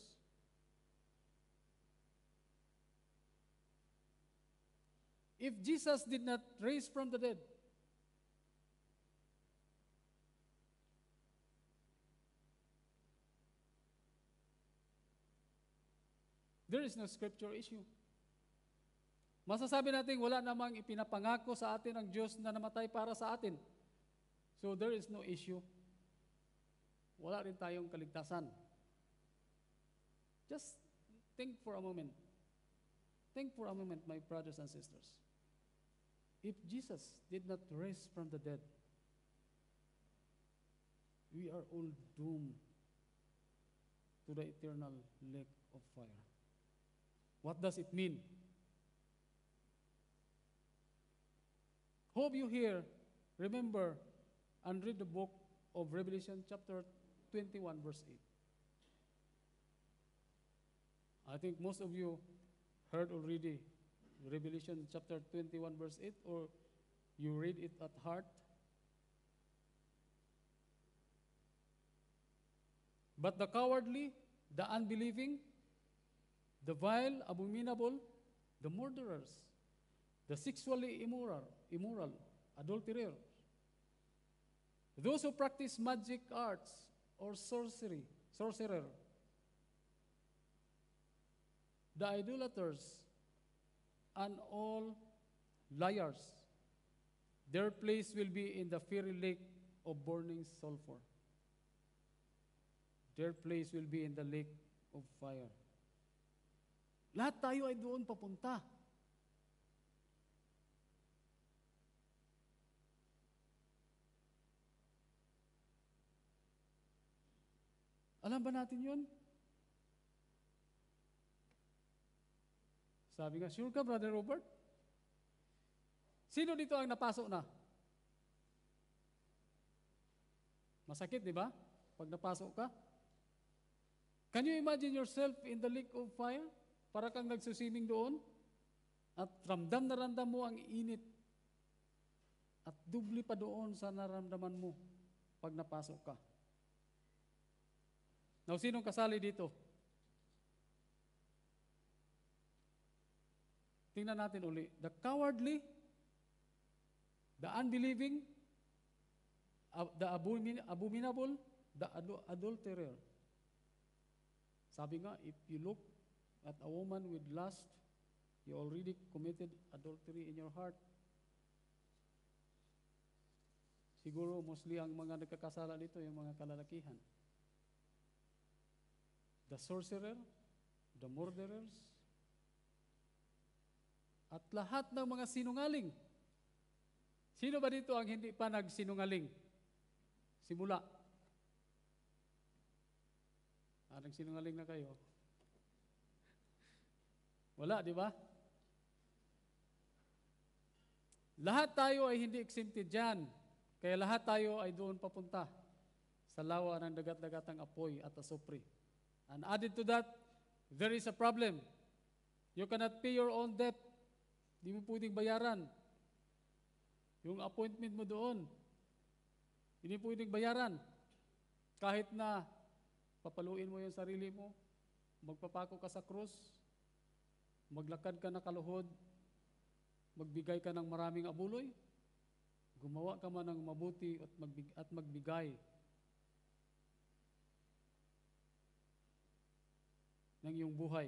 If Jesus did not raise from the dead, there is no scripture issue. Masasabi natin wala namang ipinapangako sa atin ang Diyos na namatay para sa atin. So there is no issue. Wala rin tayong kaligtasan. Just think for a moment. Think for a moment, my brothers and sisters. If Jesus did not rise from the dead, we are all doomed to the eternal lake of fire. What does it mean? Hope you hear, remember, and read the book of Revelation chapter twenty-one, verse eight. I think most of you heard already Revelation chapter twenty-one, verse eight, or you read it at heart. "But the cowardly, the unbelieving, the vile, abominable, the murderers, the sexually immoral, immoral, adulterers, those who practice magic arts or sorcery, sorcerer, the idolaters, and all liars. Their place will be in the fiery lake of burning sulfur. Their place will be in the lake of fire. Lahat tayo ay doon papunta. Alam ba natin yun? Sabi nga, sure ka, Brother Robert? Sino dito ang napasok na? Masakit, di ba? Pag napasok ka. Can you imagine yourself in the lake of fire? Para kang nagsusiming doon? At ramdam na ramdam mo ang init. At dubli pa doon sa naramdaman mo pag napasok ka. Now, sinong kasali dito? Tingnan natin uli. The cowardly, the unbelieving, uh, the abomin- abominable, the adu- adulterer. Sabi nga, if you look at a woman with lust, you already committed adultery in your heart. Siguro, mostly ang mga nagkakasala dito, yung mga kalalakihan. The sorcerer, the murderers, at lahat ng mga sinungaling. Sino ba dito ang hindi pa nagsinungaling? Simula. Ah, nagsinungaling na kayo. Wala, di ba? Lahat tayo ay hindi exempted dyan. Kaya lahat tayo ay doon papunta sa lawa ng dagat-dagatang apoy at asupre. And added to that, there is a problem. You cannot pay your own debt. Di mo pwedeng bayaran. Yung appointment mo doon, hindi pwedeng bayaran. Kahit na papaluin mo yung sarili mo, magpapako ka sa krus, maglakad ka na kaluhod, magbigay ka ng maraming abuloy, gumawa ka man ng mabuti at, magbig at magbigay ng iyong buhay.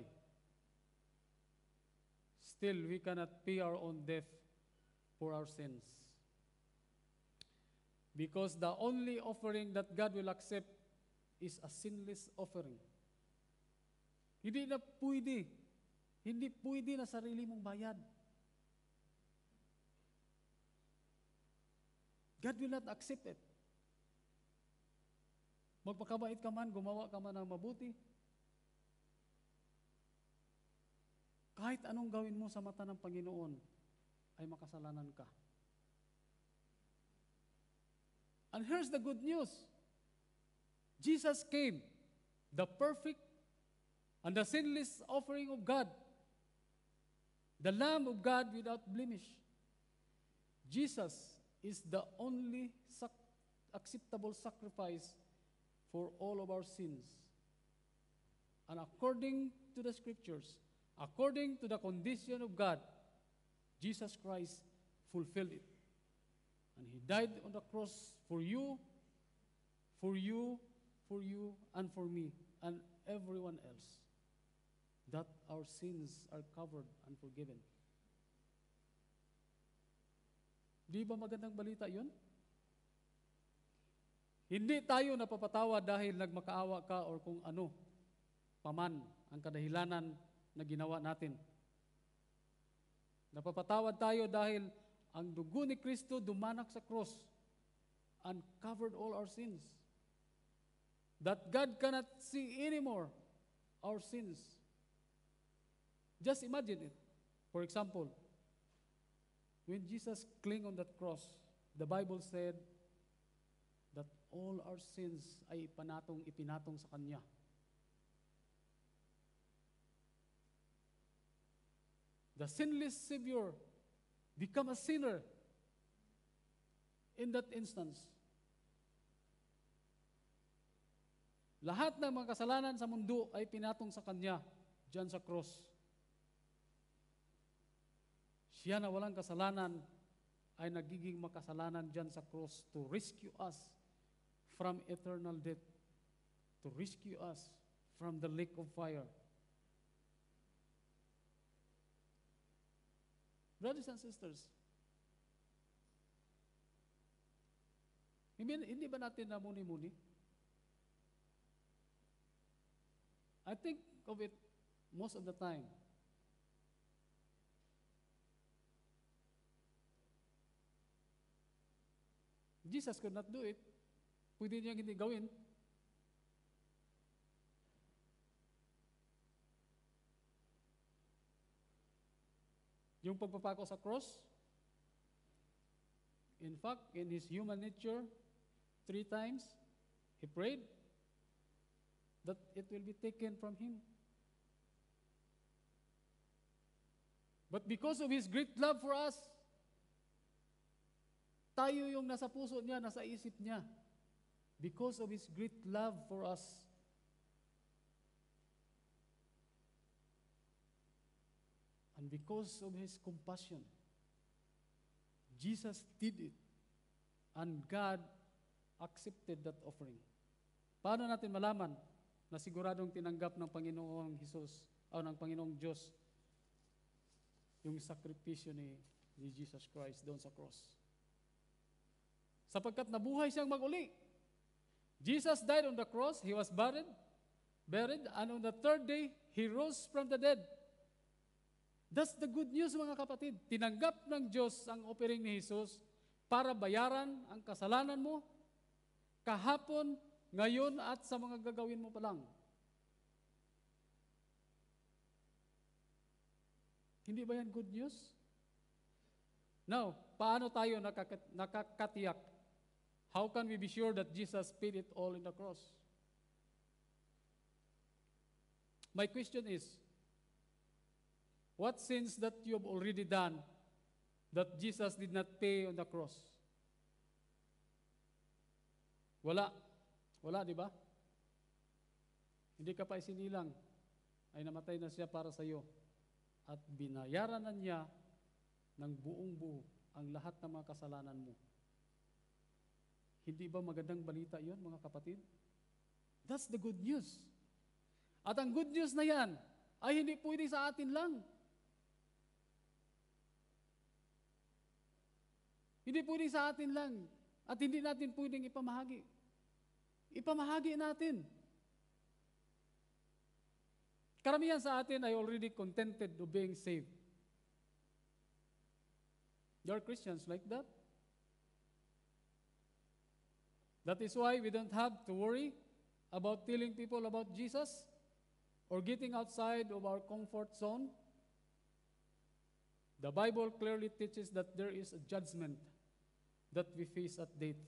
Still, we cannot pay our own debt for our sins. Because the only offering that God will accept is a sinless offering. Hindi na pwede. Hindi pwede na sarili mong bayad. God will not accept it. Magpakabait ka man, gumawa ka man ng mabuti, kahit anong gawin mo sa mata ng Panginoon, ay makasalanan ka. And here's the good news. Jesus came, the perfect and the sinless offering of God, the Lamb of God without blemish. Jesus is the only sac- acceptable sacrifice for all of our sins. And according to the Scriptures, according to the condition of God, Jesus Christ fulfilled it. And He died on the cross for you, for you, for you, and for me, and everyone else, that our sins are covered and forgiven. Di ba magandang balita yun? Hindi tayo napapatawa dahil nagmakaawa ka or kung ano, paman ang kadahilanan na ginawa natin. Napapatawad tayo dahil ang dugo ni Kristo dumanak sa cross and covered all our sins. That God cannot see anymore our sins. Just imagine it. For example, when Jesus clinged on that cross, the Bible said that all our sins ay ipanatong, ipinatong sa Kanya. The sinless Savior become a sinner in that instance. Lahat ng mga kasalanan sa mundo ay pinatong sa Kanya diyan sa cross. Siya na walang kasalanan ay nagiging makasalanan diyan sa cross to rescue us from eternal death, to rescue us from the lake of fire. Brothers and sisters, hindi, hindi ba natin namuni-muni? I think of it most of the time. Jesus could not do it. Pwede niyang hindi gawin. Yung pagpapako sa cross, in fact, in his human nature, three times, he prayed that it will be taken from him. But because of his great love for us, tayo yung nasa puso niya, nasa isip niya. Because of his great love for us. And because of his compassion, Jesus did it. And God accepted that offering. Paano natin malaman na siguradong tinanggap ng Panginoong Jesus o ng Panginoong Diyos yung sakripisyo ni, ni Jesus Christ doon sa cross? Sapagkat nabuhay siyang maguli. Jesus died on the cross, he was buried, buried, and on the third day, he rose from the dead. That's the good news, mga kapatid. Tinanggap ng Diyos ang offering ni Jesus para bayaran ang kasalanan mo kahapon, ngayon, at sa mga gagawin mo pa lang. Hindi ba yan good news? Now, paano tayo nakakat- nakakatiyak? How can we be sure that Jesus paid it all in the cross? My question is, what sins that you have already done that Jesus did not pay on the cross? Wala. Wala, di ba? Hindi ka pa isinilang, ay namatay na siya para sa iyo. At binayaran na niya ng buong buo ang lahat ng mga kasalanan mo. Hindi ba magandang balita yon, mga kapatid? That's the good news. At ang good news na yan ay hindi pwede sa atin lang. Hindi pwede sa atin lang. At hindi natin pwedeng ipamahagi. Ipamahagi natin. Karamihan sa atin ay already contented of being saved. There are Christians like that. That is why we don't have to worry about telling people about Jesus or getting outside of our comfort zone. The Bible clearly teaches that there is a judgment that we face at death.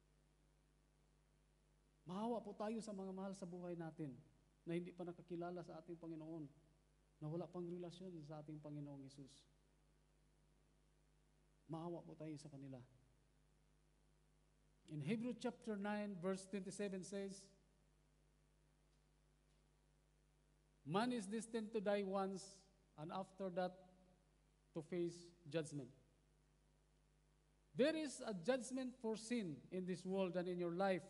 Mahawa po tayo sa mga mahal sa buhay natin na hindi pa nakakilala sa ating Panginoon, na wala pang relasyon sa ating Panginoong Hesus. Maawa po tayo sa kanila. In Hebrews chapter nine, verse twenty-seven says, man is destined to die once, and after that, to face judgment. There is a judgment for sin in this world and in your life.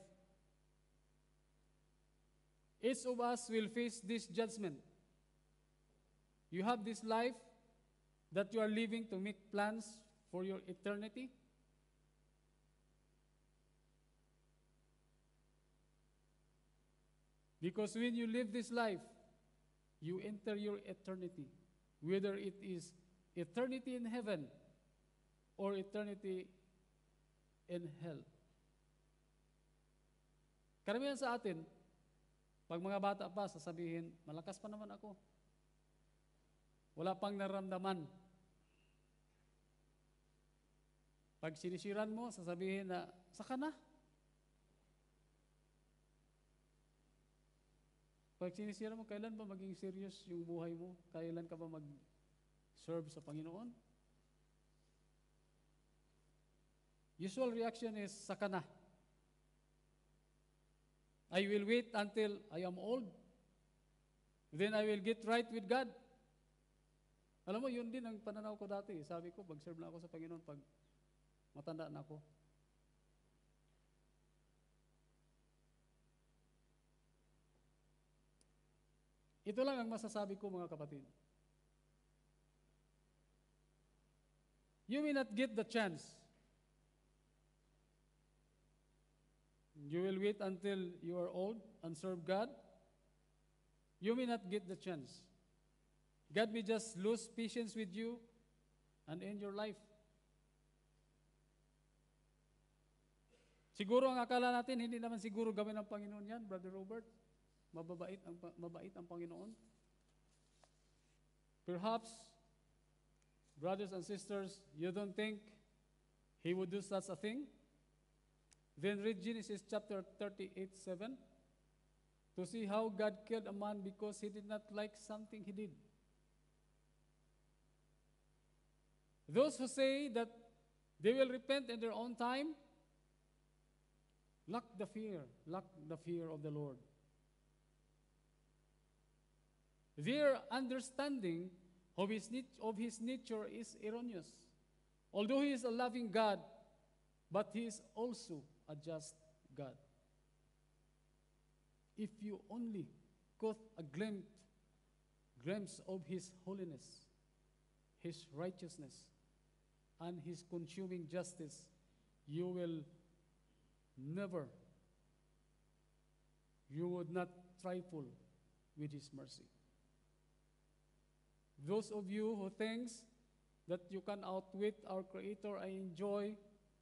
Each of us will face this judgment. You have this life that you are living to make plans for your eternity. Because when you live this life, you enter your eternity, whether it is eternity in heaven or eternity in hell. Karamihan sa atin, pag mga bata pa, sasabihin, malakas pa naman ako. Wala pang naramdaman. Pag sinisiran mo, sasabihin na, saka na. Pag sinisiran mo, kailan ba maging serious yung buhay mo? Kailan ka ba mag-serve sa Panginoon? Usual reaction is, saka na. I will wait until I am old. Then I will get right with God. Alam mo, yun din ang pananaw ko dati. Sabi ko, mag-serve na ako sa Panginoon pag matanda na ako. Ito lang ang masasabi ko, mga kapatid. you may not get the chance. You will wait until you are old and serve God. You may not get the chance. God may just lose patience with you and end your life. Siguro ang akala natin, hindi naman siguro gawin ng Panginoon yan, Brother Robert. Mababait ang, mabait ang Panginoon. Perhaps, brothers and sisters, you don't think He would do such a thing? Then read Genesis chapter thirty-eight, seven, to see how God killed a man because he did not like something he did. Those who say that they will repent in their own time, lack the fear, lack the fear of the Lord. Their understanding of his, nat- of his nature is erroneous. Although He is a loving God, but He is also a just God. If you only caught a glimpse, glimpse of His holiness, His righteousness, and His consuming justice, you will never, you would not trifle with His mercy. Those of you who thinks that you can outwit our Creator and enjoy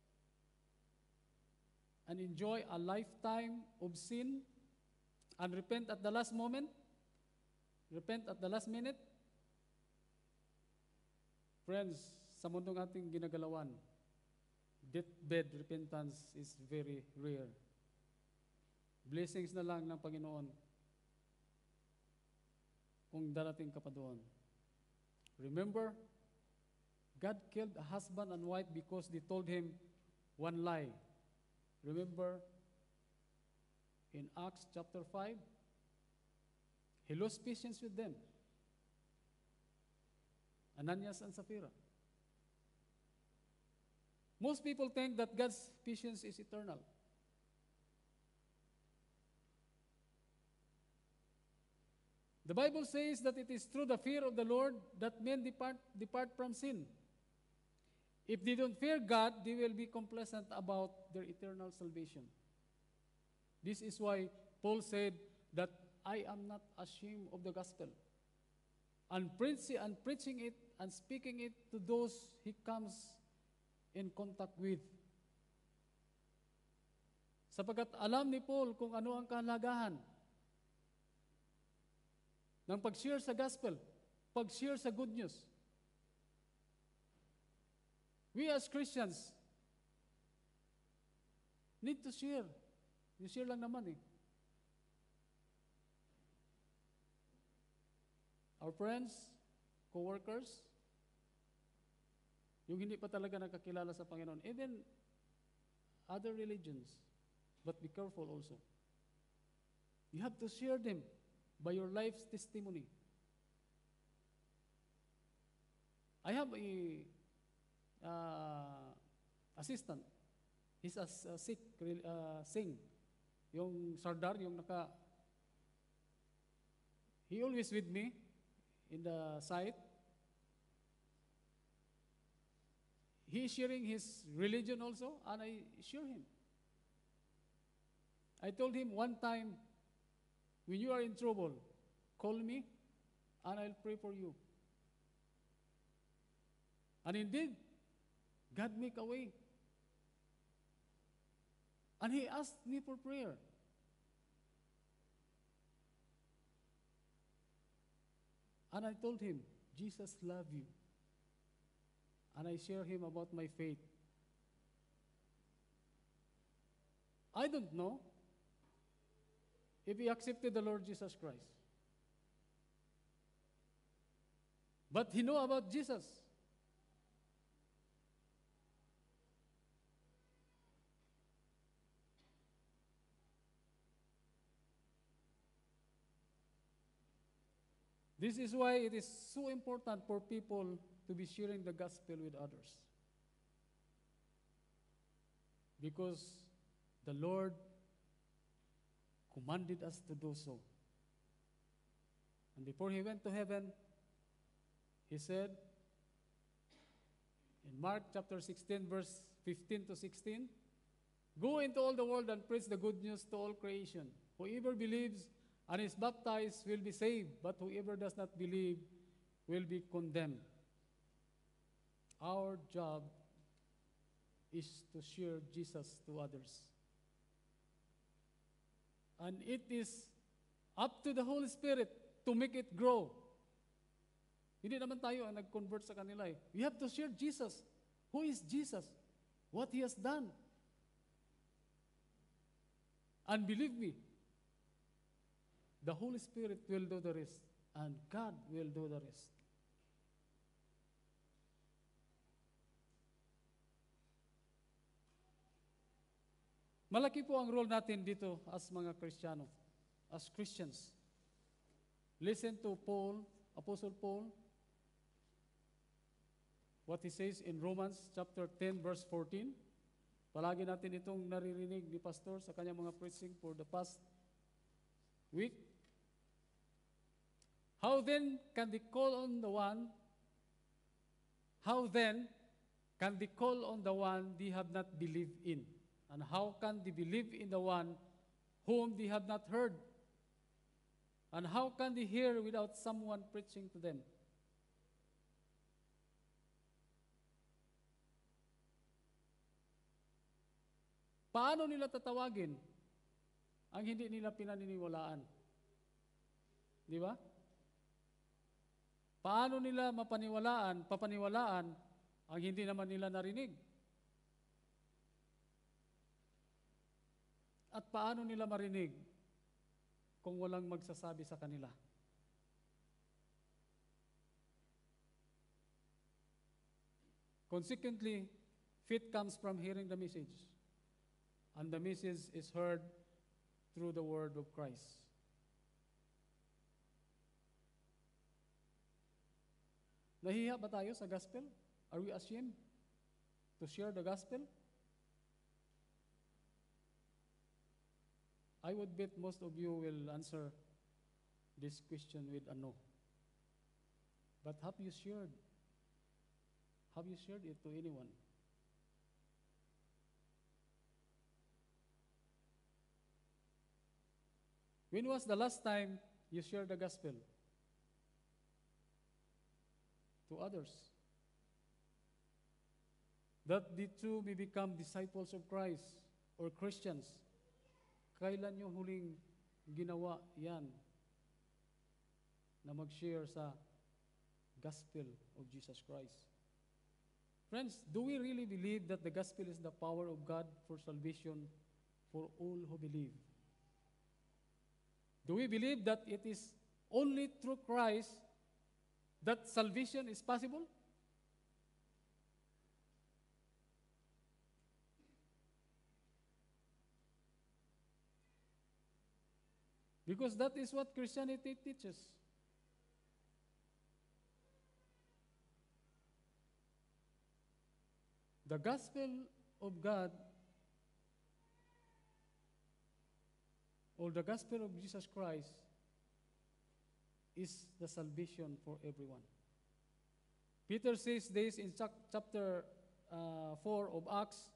and enjoy a lifetime of sin and repent at the last moment, repent at the last minute, friends, sa mundong ating ginagalawan, deathbed repentance is very rare. Blessings na lang ng Panginoon kung darating ka pa doon. Remember, God killed a husband and wife because they told him one lie. Remember, in Acts chapter five, He lost patience with them. Ananias and Sapphira. Most people think that God's patience is eternal. The Bible says that it is through the fear of the Lord that men depart, depart from sin. If they don't fear God, they will be complacent about their eternal salvation. This is why Paul said that I am not ashamed of the gospel. And, preach, and preaching it and speaking it to those he comes in contact with. Sapagkat alam ni Paul kung ano ang kahalagahan ng pag-share sa gospel, pag-share sa good news. We as Christians need to share. You share lang naman eh. Our friends, co-workers, yung hindi pa talaga nakakilala sa Panginoon, even other religions, but be careful also. You have to share them by your life's testimony. I have a uh, assistant. He's a, a sick, uh, sing. Yung Sardar, yung naka, he always with me in the site. He is sharing his religion also, and I share him. I told him one time, when you are in trouble, call me, and I'll pray for you. And indeed, God make a way. And he asked me for prayer. And I told him, Jesus loves you. And I share him about my faith. I don't know if he accepted the Lord Jesus Christ. But he know about Jesus. This is why it is so important for people to be sharing the gospel with others. Because the Lord commanded us to do so. And before he went to heaven, he said, In Mark chapter sixteen, verse fifteen to sixteen, go into all the world and preach the good news to all creation. Whoever believes and is baptized will be saved, but whoever does not believe will be condemned. Our job is to share Jesus to others. And it is up to the Holy Spirit to make it grow. Hindi naman tayo ang nag-convert sa kanila eh. We have to share Jesus. Who is Jesus? What He has done. And believe me, the Holy Spirit will do the rest. And God will do the rest. Malaki po ang role natin dito as mga Kristiyano, as Christians. Listen to Paul, Apostle Paul, what he says in Romans chapter ten, verse fourteen. Palagi natin itong naririnig ni Pastor sa kanyang mga preaching for the past week. How then can they call on the one, how then can they call on the one they have not believed in? And how can they believe in the one whom they have not heard? And how can they hear without someone preaching to them? Paano nila tatawagin ang hindi nila pinaniniwalaan? Di ba? Paano nila mapaniwalaan, papaniwalaan ang hindi naman nila narinig? At paano nila marinig kung walang magsasabi sa kanila? Consequently, faith comes from hearing the message. And the message is heard through the word of Christ. Nahihiya ba tayo sa gospel? Are we ashamed to share the gospel? I would bet most of you will answer this question with a no. But have you shared? Have you shared it to anyone? When was the last time you shared the gospel to others? That the two may become disciples of Christ or Christians. Kailan nyo huling ginawa yan na mag-share sa gospel of Jesus Christ? Friends, do we really believe that the gospel is the power of God for salvation for all who believe? Do we believe that it is only through Christ that salvation is possible? Because that is what Christianity teaches. The gospel of God, or the gospel of Jesus Christ, is the salvation for everyone. Peter says this in chapter uh, four of Acts,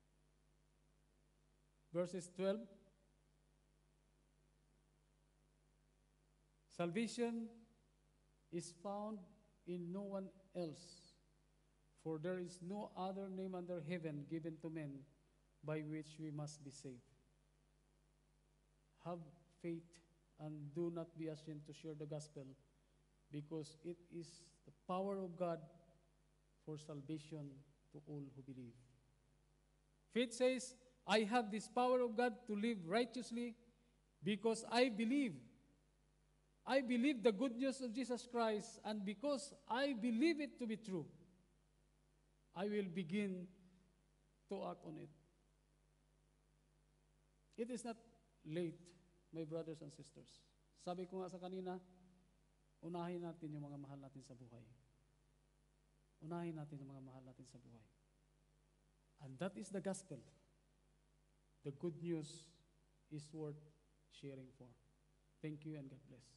verses twelve. Salvation is found in no one else, for there is no other name under heaven given to men by which we must be saved. Have faith and do not be ashamed to share the gospel, because it is the power of God for salvation to all who believe. Faith says, I have this power of God to live righteously because I believe. I believe the good news of Jesus Christ, and because I believe it to be true, I will begin to act on it. It is not late, my brothers and sisters. Sabi ko nga sa kanina, unahin natin yung mga mahal natin sa buhay. Unahin natin yung mga mahal natin sa buhay. And that is the gospel. The good news is worth sharing for. Thank you and God bless.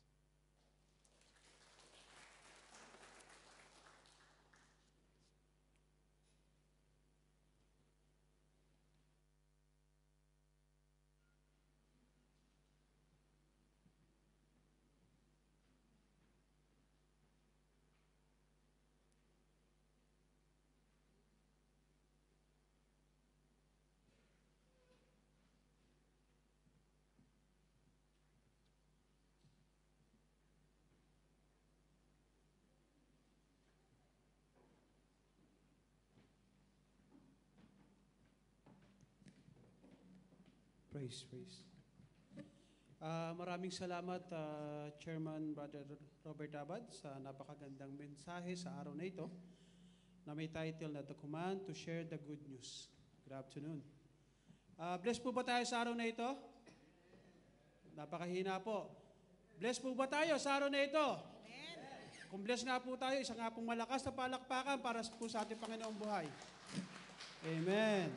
Praise, praise. Ah, maraming salamat, ah, Chairman Brother Robert Abad, sa napakagandang mensahe sa araw na ito na may title na The Command to Share the Good News. Good afternoon. Ah, bless po ba tayo sa araw na ito? Napakahina po. Bless po ba tayo sa araw na ito? Kung bless nga po tayo, isa nga pong malakas na palakpakan para po sa ating Panginoong buhay. Amen.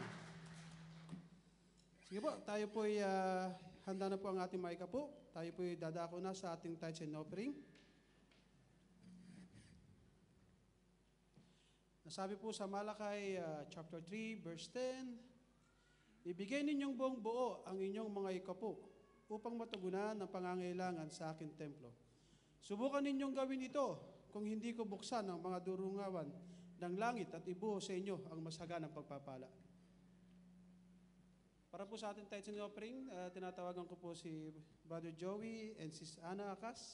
Sige po, tayo po'y uh, handa na po ang ating maika po. Tayo po'y dadako na sa ating tithes and offering. Nasabi po sa Malakay uh, chapter three, verse ten, ibigay ninyong buong buo ang inyong mga ikapo upang matugunan ang pangangailangan sa aking templo. Subukan ninyong gawin ito kung hindi ko buksan ang mga durungawan ng langit at ibuhos sa inyo ang masaganang pagpapala. Para po sa ating tithes and offering, uh, tinatawagan ko po si Brother Joey and Sis Ana Akas.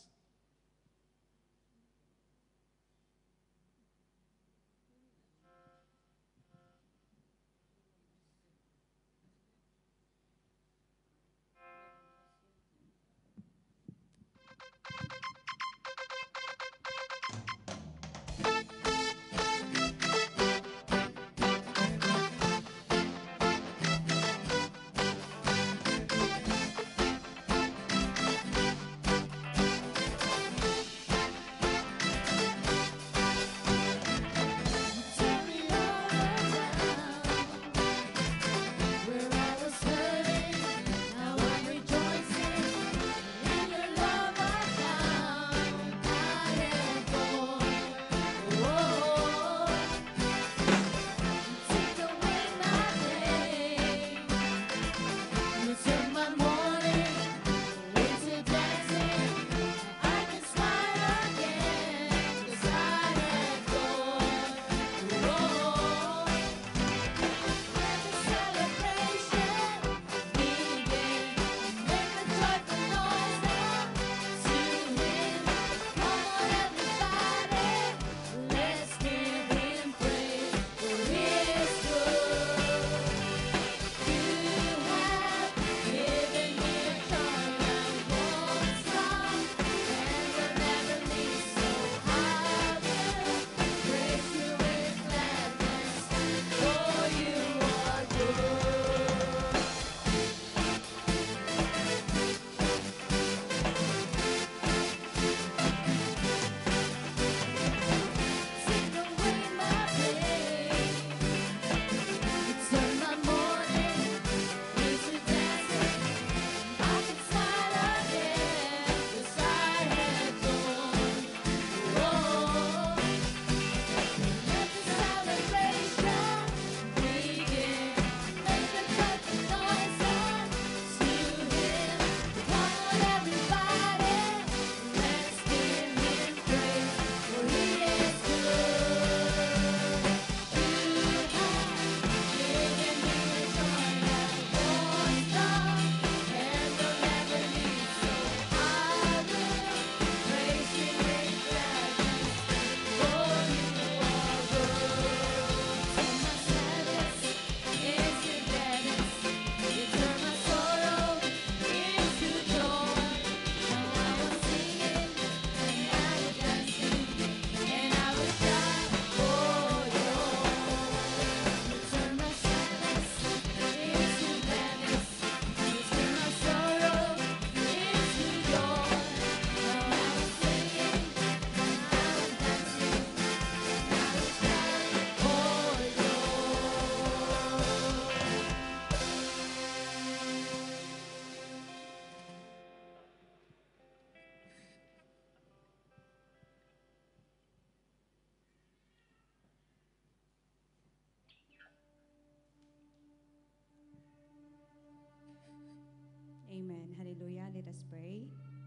Amen. Hallelujah. Let us pray.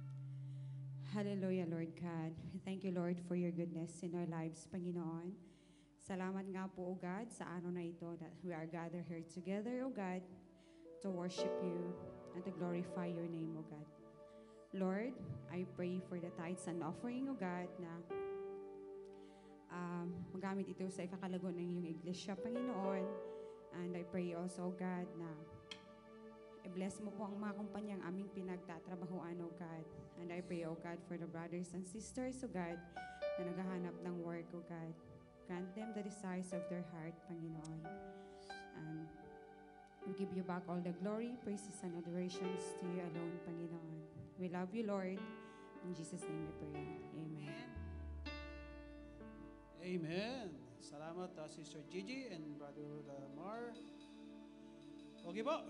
Hallelujah, Lord God. Thank you, Lord, for your goodness in our lives, Panginoon. Salamat nga po, O God, sa araw na ito that we are gathered here together, O God, to worship you and to glorify your name, O God. Lord, I pray for the tithes and offering, O God, na um, magamit ito sa ikakalago ng iyong iglesia, Panginoon. And I pray also, O God, na I-bless mo po ang mga kumpanyang aming pinagtatrabahoan, O God. And I pray, O God, for the brothers and sisters, O God, na naghahanap ng work, O God. Grant them the desires of their heart, Panginoon. And we give you back all the glory, praises, and adorations to you alone, Panginoon. We love you, Lord. In Jesus' name we pray. Amen. Amen. Salamat, uh, Sister Gigi and Brother uh, Mar. Okay po.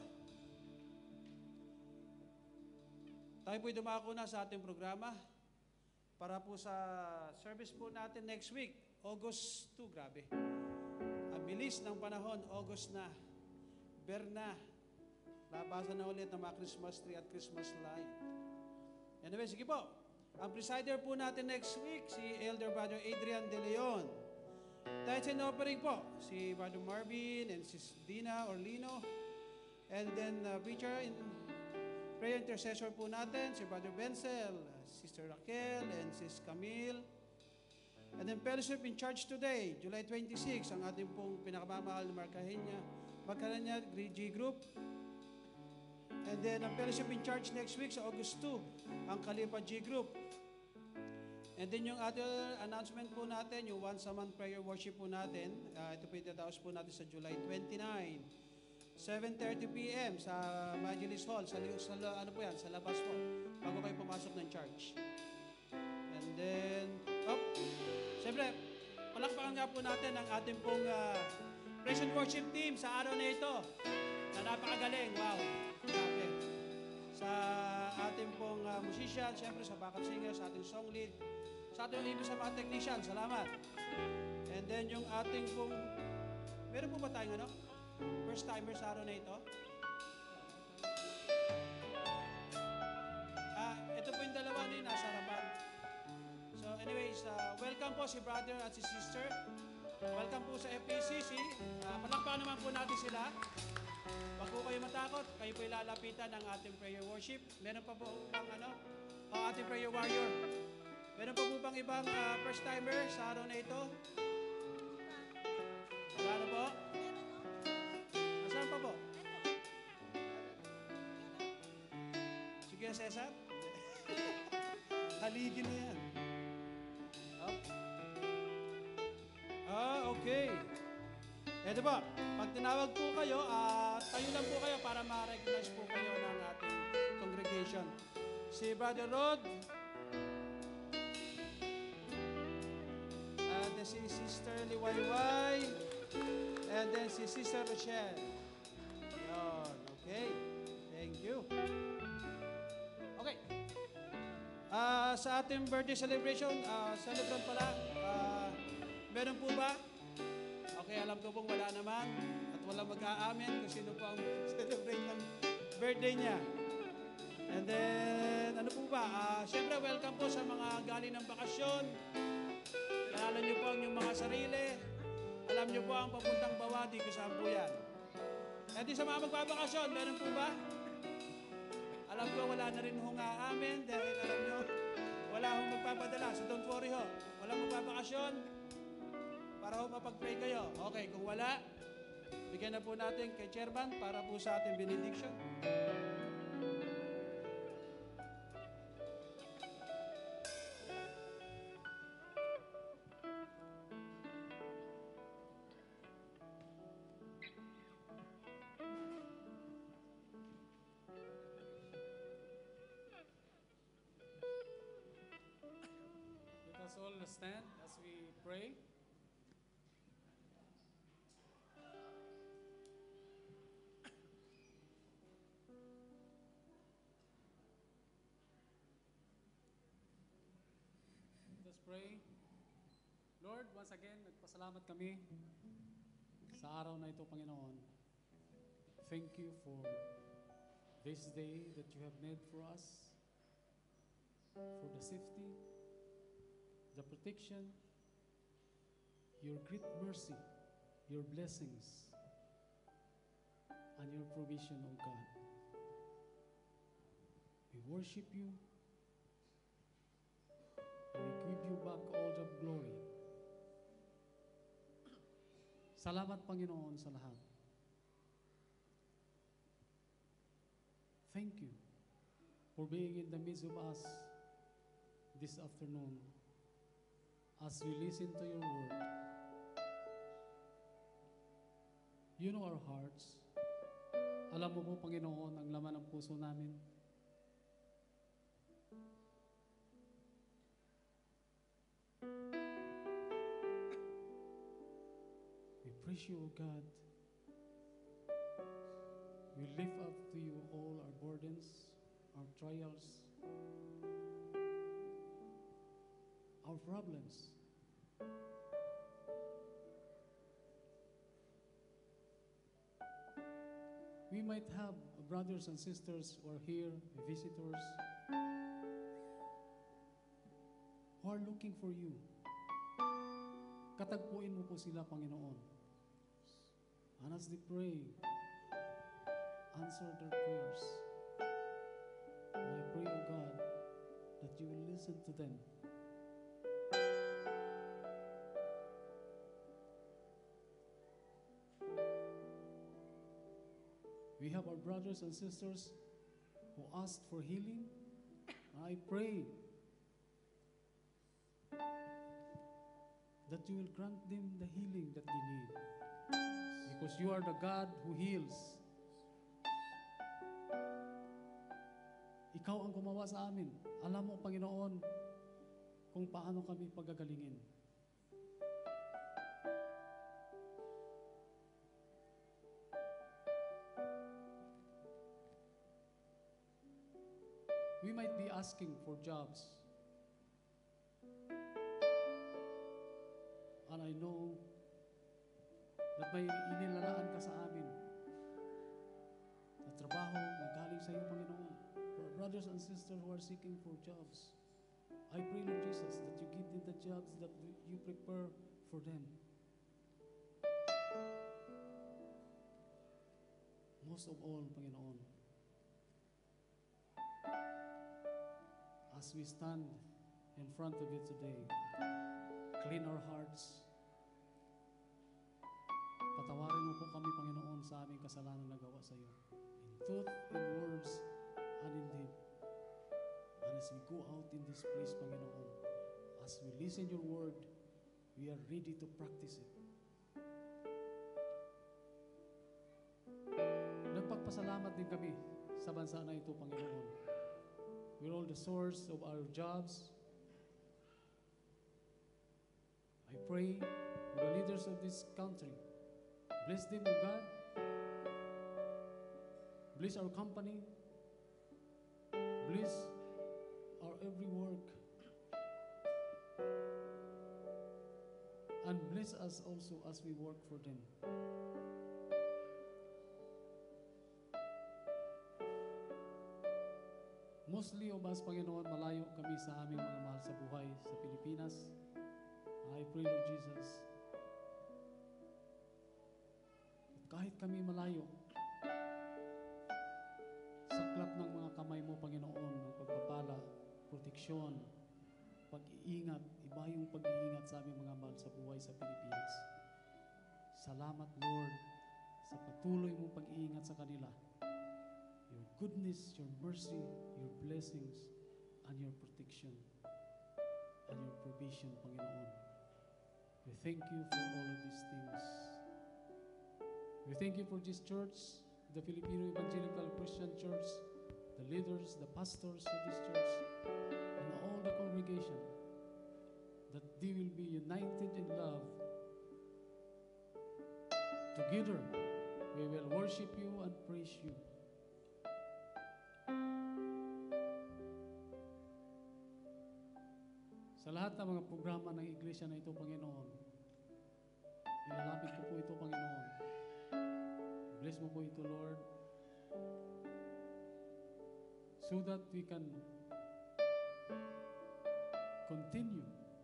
Tayo po'y dumako na sa ating programa para po sa service po natin next week, August two. Grabe. Ang bilis ng panahon, August na. Berna. Labasan na ulit ng mga Christmas tree at Christmas light. Anyway, sige po. Ang presider po natin next week, si Elder Brother Adrian De Leon. Tithes and offering po, si Brother Marvin and Sis Dina Orlino. And then uh, preacher in prayer intercessor po natin, si Brother Benzel, Sister Raquel, and Sis Camille. And then fellowship in church today, July twenty-six, ang ating pong pinakamamahal na Marcahenya, Marcahenya G Group. And then ang fellowship in church next week sa August two, ang Kalipa G Group. And then yung other announcement po natin, yung once a month prayer worship po natin, uh, ito po itataos po natin sa July twenty-nine, seven thirty p m sa Majelis Hall, sa, sa ano po yan, sa labas po, bago kayo pumasok ng church. And then, oh, siyempre, palakpakan nga po natin ang ating pong uh, praise and worship team sa araw na ito, na napakagaling, wow, grabe. Sa ating pong uh, musician, siyempre sa backup singer, sa ating song lead, sa ating ibig sa mga technician, salamat. And then yung ating pong, meron po ba tayong ano? First timer sa araw na ito? Ah, ito po yung dalawa na yun, nasa harapan. So anyways, uh, welcome po si brother at si sister. Welcome po sa F P C C. Uh, palakpakan naman po natin sila. Huwag po kayo matakot, kayo po ilalapitan ng ating prayer worship. Meron pa po bang ano, ang ating prayer warrior. Meron pa po bang ibang uh, first timer sa araw na ito? Wala na po? Nasaan pa po? Sige, Cesar. Haligin na yan. Oh. Ah, okay. Eto ba, pag tinawag po kayo, uh, tayo lang po kayo para ma-recognize po kayo ng ating congregation. Si Brother Rod, and then si Sister Liwayway, and then si Sister Rochelle. Yun, okay. Thank you. Okay. Uh, sa ating birthday celebration, uh, celebrant pala, uh, meron po ba? Okay, alam ko pong wala naman at wala mag-aamin kung sino po ang celebrate ng birthday niya. And then, ano po ba? Uh, Siyempre, welcome po sa mga galing ng bakasyon. Kilala niyo po ang inyong mga sarili. Alam niyo po ang papuntang Bawadi kung saan po yan. At di sa mga magbabakasyon, meron po ba? Alam ko wala na rin hong aamin dahil alam niyo, wala hong magpapadala. So don't worry ho. Walang magbabakasyon. Para ho mapag-pray kayo. Okay, kung wala, bigyan na po natin kay Chairman para po sa ating benediction. Let us all stand as we pray. Pray. Lord, once again, nagpasalamat kami sa araw na ito, Panginoon. Thank you for this day that you have made for us, for the safety, the protection, your great mercy, your blessings, and your provision, O God. We worship you. We give you back all the glory. Salamat, Panginoon, sa lahat. thank you for being in the midst of us this afternoon as we listen to your word. You know our hearts. Alam mo po, Panginoon, ang laman ng puso namin. We praise you, O God. We lift up to you all our burdens, our trials, our problems. We might have brothers and sisters who are here, visitors, who are looking for you. Katagpuin mo po sila, Panginoon. And as they pray, answer their prayers. And I pray, O God, that you will listen to them. We have our brothers and sisters who asked for healing. I pray that you will grant them the healing that they need. Because you are the God who heals. Ikaw ang gumawa sa amin. Alam mo, Panginoon, kung paano kami pagagalingin. We might be asking for jobs. And I know that may inilalaan ka sa amin na trabaho na galing sa iyo, Panginoon. For our brothers and sisters who are seeking for jobs, I pray, Lord Jesus, that you give them the jobs that you prepare for them. Most of all, Panginoon, as we stand in front of you today, clean our hearts. Patawarin mo po kami, Panginoon, sa aming kasalanan na gawa sa iyo. In thought, in words, and in deed. And as we go out in this place, Panginoon, as we listen your word, we are ready to practice it. Nagpagpasalamat din kami sa bansa na ito, Panginoon. We're all the source of our jobs. I pray for the leaders of this country. Bless them, O God. Bless our company. Bless our every work. And bless us also as we work for them. Mostly of us, Panginoon, malayo kami sa aming mga mahal sa buhay sa Pilipinas. I pray, Lord Jesus, kahit kami malayo, saklap ng mga kamay mo, Panginoon, ng pagpapala, proteksyon, pag-iingat, iba yung pag-iingat sa aming mga mahal sa buhay sa Pilipinas. Salamat, Lord, sa patuloy mong pag-iingat sa kanila. Your goodness, your mercy, your blessings, and your protection, and your provision, Panginoon. We thank you for all of these things. We thank you for this church, the Filipino Evangelical Christian Church, the leaders, the pastors of this church, and all the congregation, that they will be united in love. Together, we will worship you and praise you. Sa lahat ng mga programa ng iglesia na ito, Panginoon, ilalapit ko po ito, Panginoon. Bless mo po ito, Lord, so that we can continue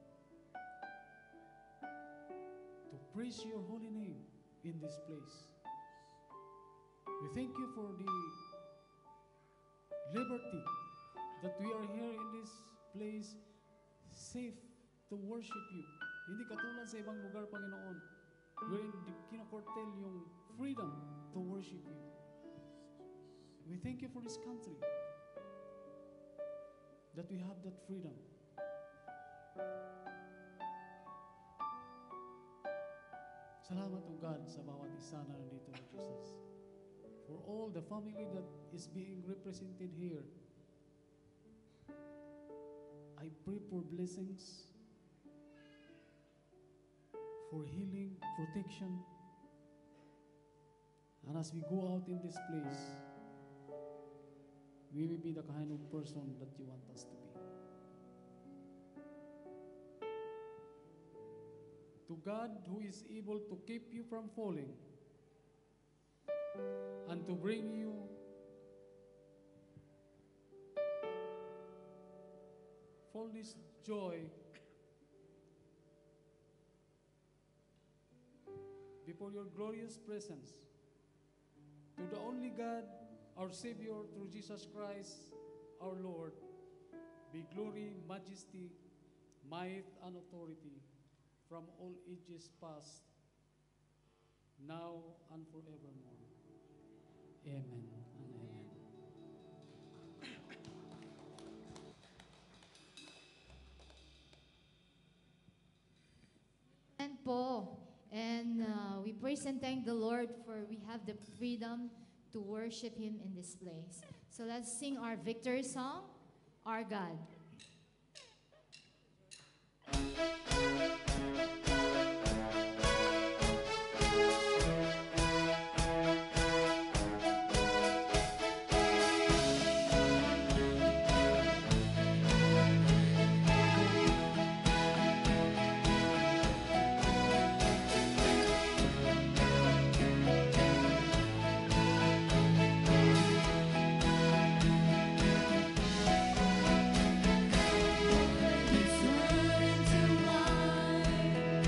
to praise your holy name in this place. We thank you for the liberty that we are here in this place, safe to worship you. Hindi katulad sa ibang lugar, Panginoon, wherein kinakortel yung freedom to worship you. We thank you for this country, that we have that freedom. Salamat, O God, sa bawat isa na nandito, Lord Jesus. For all the family that is being represented here, I pray for blessings, for healing, protection. And as we go out in this place, we will be the kind of person that you want us to be. To God, who is able to keep you from falling and to bring you fullness joy before your glorious presence. To the only God, our Savior, through Jesus Christ, our Lord, be glory, majesty, might, and authority from all ages past, now and forevermore. Amen and amen. And po, and uh, we praise and thank the Lord for we have the freedom to worship Him in this place. So let's sing our victory song, Our God. Turn into wine.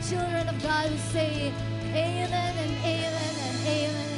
children of God who say amen and amen and amen